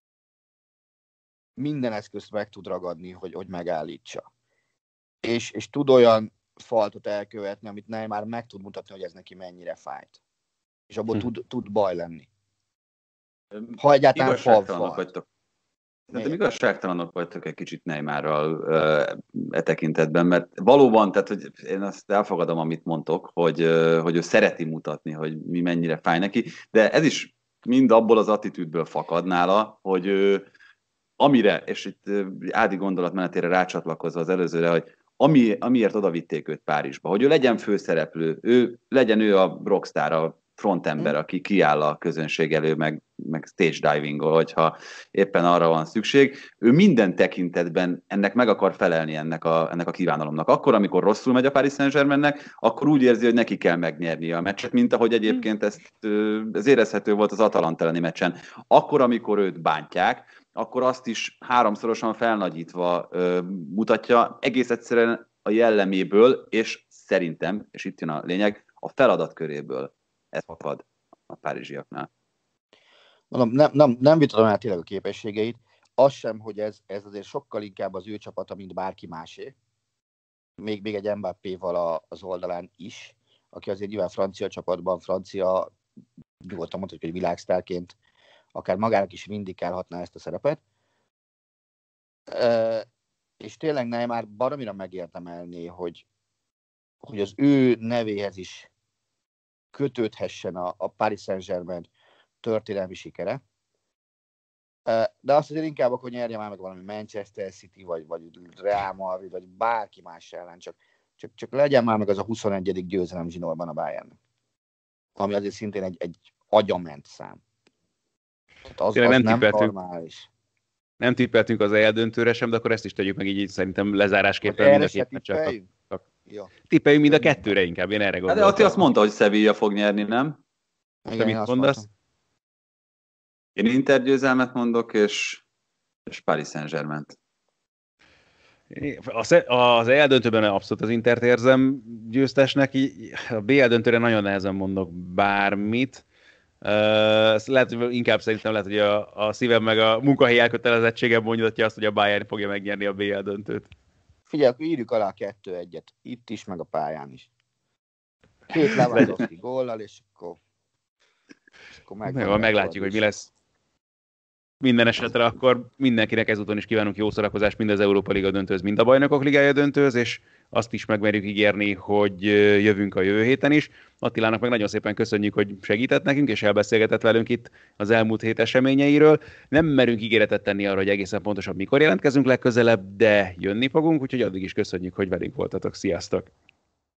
Speaker 2: minden eszközt meg tud ragadni, hogy megállítsa. És tud olyan faltot elkövetni, amit Neymar meg tud mutatni, hogy ez neki mennyire fájt. És abból tud baj lenni. Ha egyáltalán fal.
Speaker 3: Szerintem igazságtalanok vagytok egy kicsit Neymarral e tekintetben, mert valóban, tehát hogy én azt elfogadom, amit mondtok, hogy ő szereti mutatni, hogy mi mennyire fáj neki, de ez is mind abból az attitűdből fakad nála, hogy amire, és itt Ádi gondolatmenetére rácsatlakozva az előzőre, hogy amiért odavitték őt Párizsba, hogy ő legyen főszereplő, legyen ő a rockstar, a frontember, aki kiáll a közönség elő, meg stage divingol, hogyha éppen arra van szükség. Ő minden tekintetben ennek meg akar felelni ennek a kívánalomnak. Akkor, amikor rosszul megy a Paris Saint-Germainnek, akkor úgy érzi, hogy neki kell megnyernie a meccset, mint ahogy egyébként ez érezhető volt az Atalanta elleni meccsen. Akkor, amikor őt bántják, akkor azt is háromszorosan felnagyítva mutatja, egész egyszerűen a jelleméből, és szerintem, és itt jön a lényeg, a feladatköréből ez fakad a párizsiaknál.
Speaker 2: Mondom, nem vitatom el tényleg a képességeit, az sem, hogy ez azért sokkal inkább az ő csapata, mint bárki másé. Még egy Mbappéval az oldalán is, aki azért nyilván francia csapatban, nyugodtan mondhatjuk, hogy világsztárként akár magának is vindikálhatná ezt a szerepet. És tényleg Neymar baromira megérdemelné, hogy az ő nevéhez is kötődhessen a Paris Saint-Germain történelmi sikere. De azt azért inkább akkor nyerje már meg valami Manchester City, vagy Real Madrid, vagy bárki más ellen, csak legyen már meg az a 21. győzelem zsinórban a Bayernnek. Ami azért szintén egy agyament szám. Tehát az nem normális.
Speaker 1: Nem tippeltünk az eldöntőre sem, de akkor ezt is tegyük meg így szerintem lezárásképpen
Speaker 2: mind
Speaker 1: a két meccset. Tippeljünk mind a kettőre inkább, én erre gondoltam.
Speaker 3: De Atti azt mondta, hogy Sevilla fog nyerni, nem?
Speaker 1: Te mit mondasz?
Speaker 3: Én Inter győzelmet mondok, és Paris Saint-Germaint.
Speaker 1: Az eldöntőben abszolút az Intert érzem győztesnek, a BL döntőre nagyon nehezen mondok bármit. Lehet, hogy inkább szerintem lehet, hogy a szívem meg a munkahelyi elkötelezettségem mondja azt, hogy a Bayern fogja megnyerni a BL döntőt.
Speaker 2: Figyelj, írjuk alá 2-1-et. Itt is, meg a pályán is. 2 Lewandowski góllal, és akkor
Speaker 1: meglátjuk, hogy mi lesz. Minden esetre akkor mindenkinek ezúton is kívánunk jó szórakozást mind az Európa Liga döntőhöz, mind a Bajnokok Ligája döntőhöz, és azt is megmerjük ígérni, hogy jövünk a jövő héten is. Attilának meg nagyon szépen köszönjük, hogy segített nekünk, és elbeszélgetett velünk itt az elmúlt hét eseményeiről. Nem merünk ígéretet tenni arra, hogy egészen pontosan mikor jelentkezünk legközelebb, de jönni fogunk, úgyhogy addig is köszönjük, hogy velünk voltatok. Sziasztok!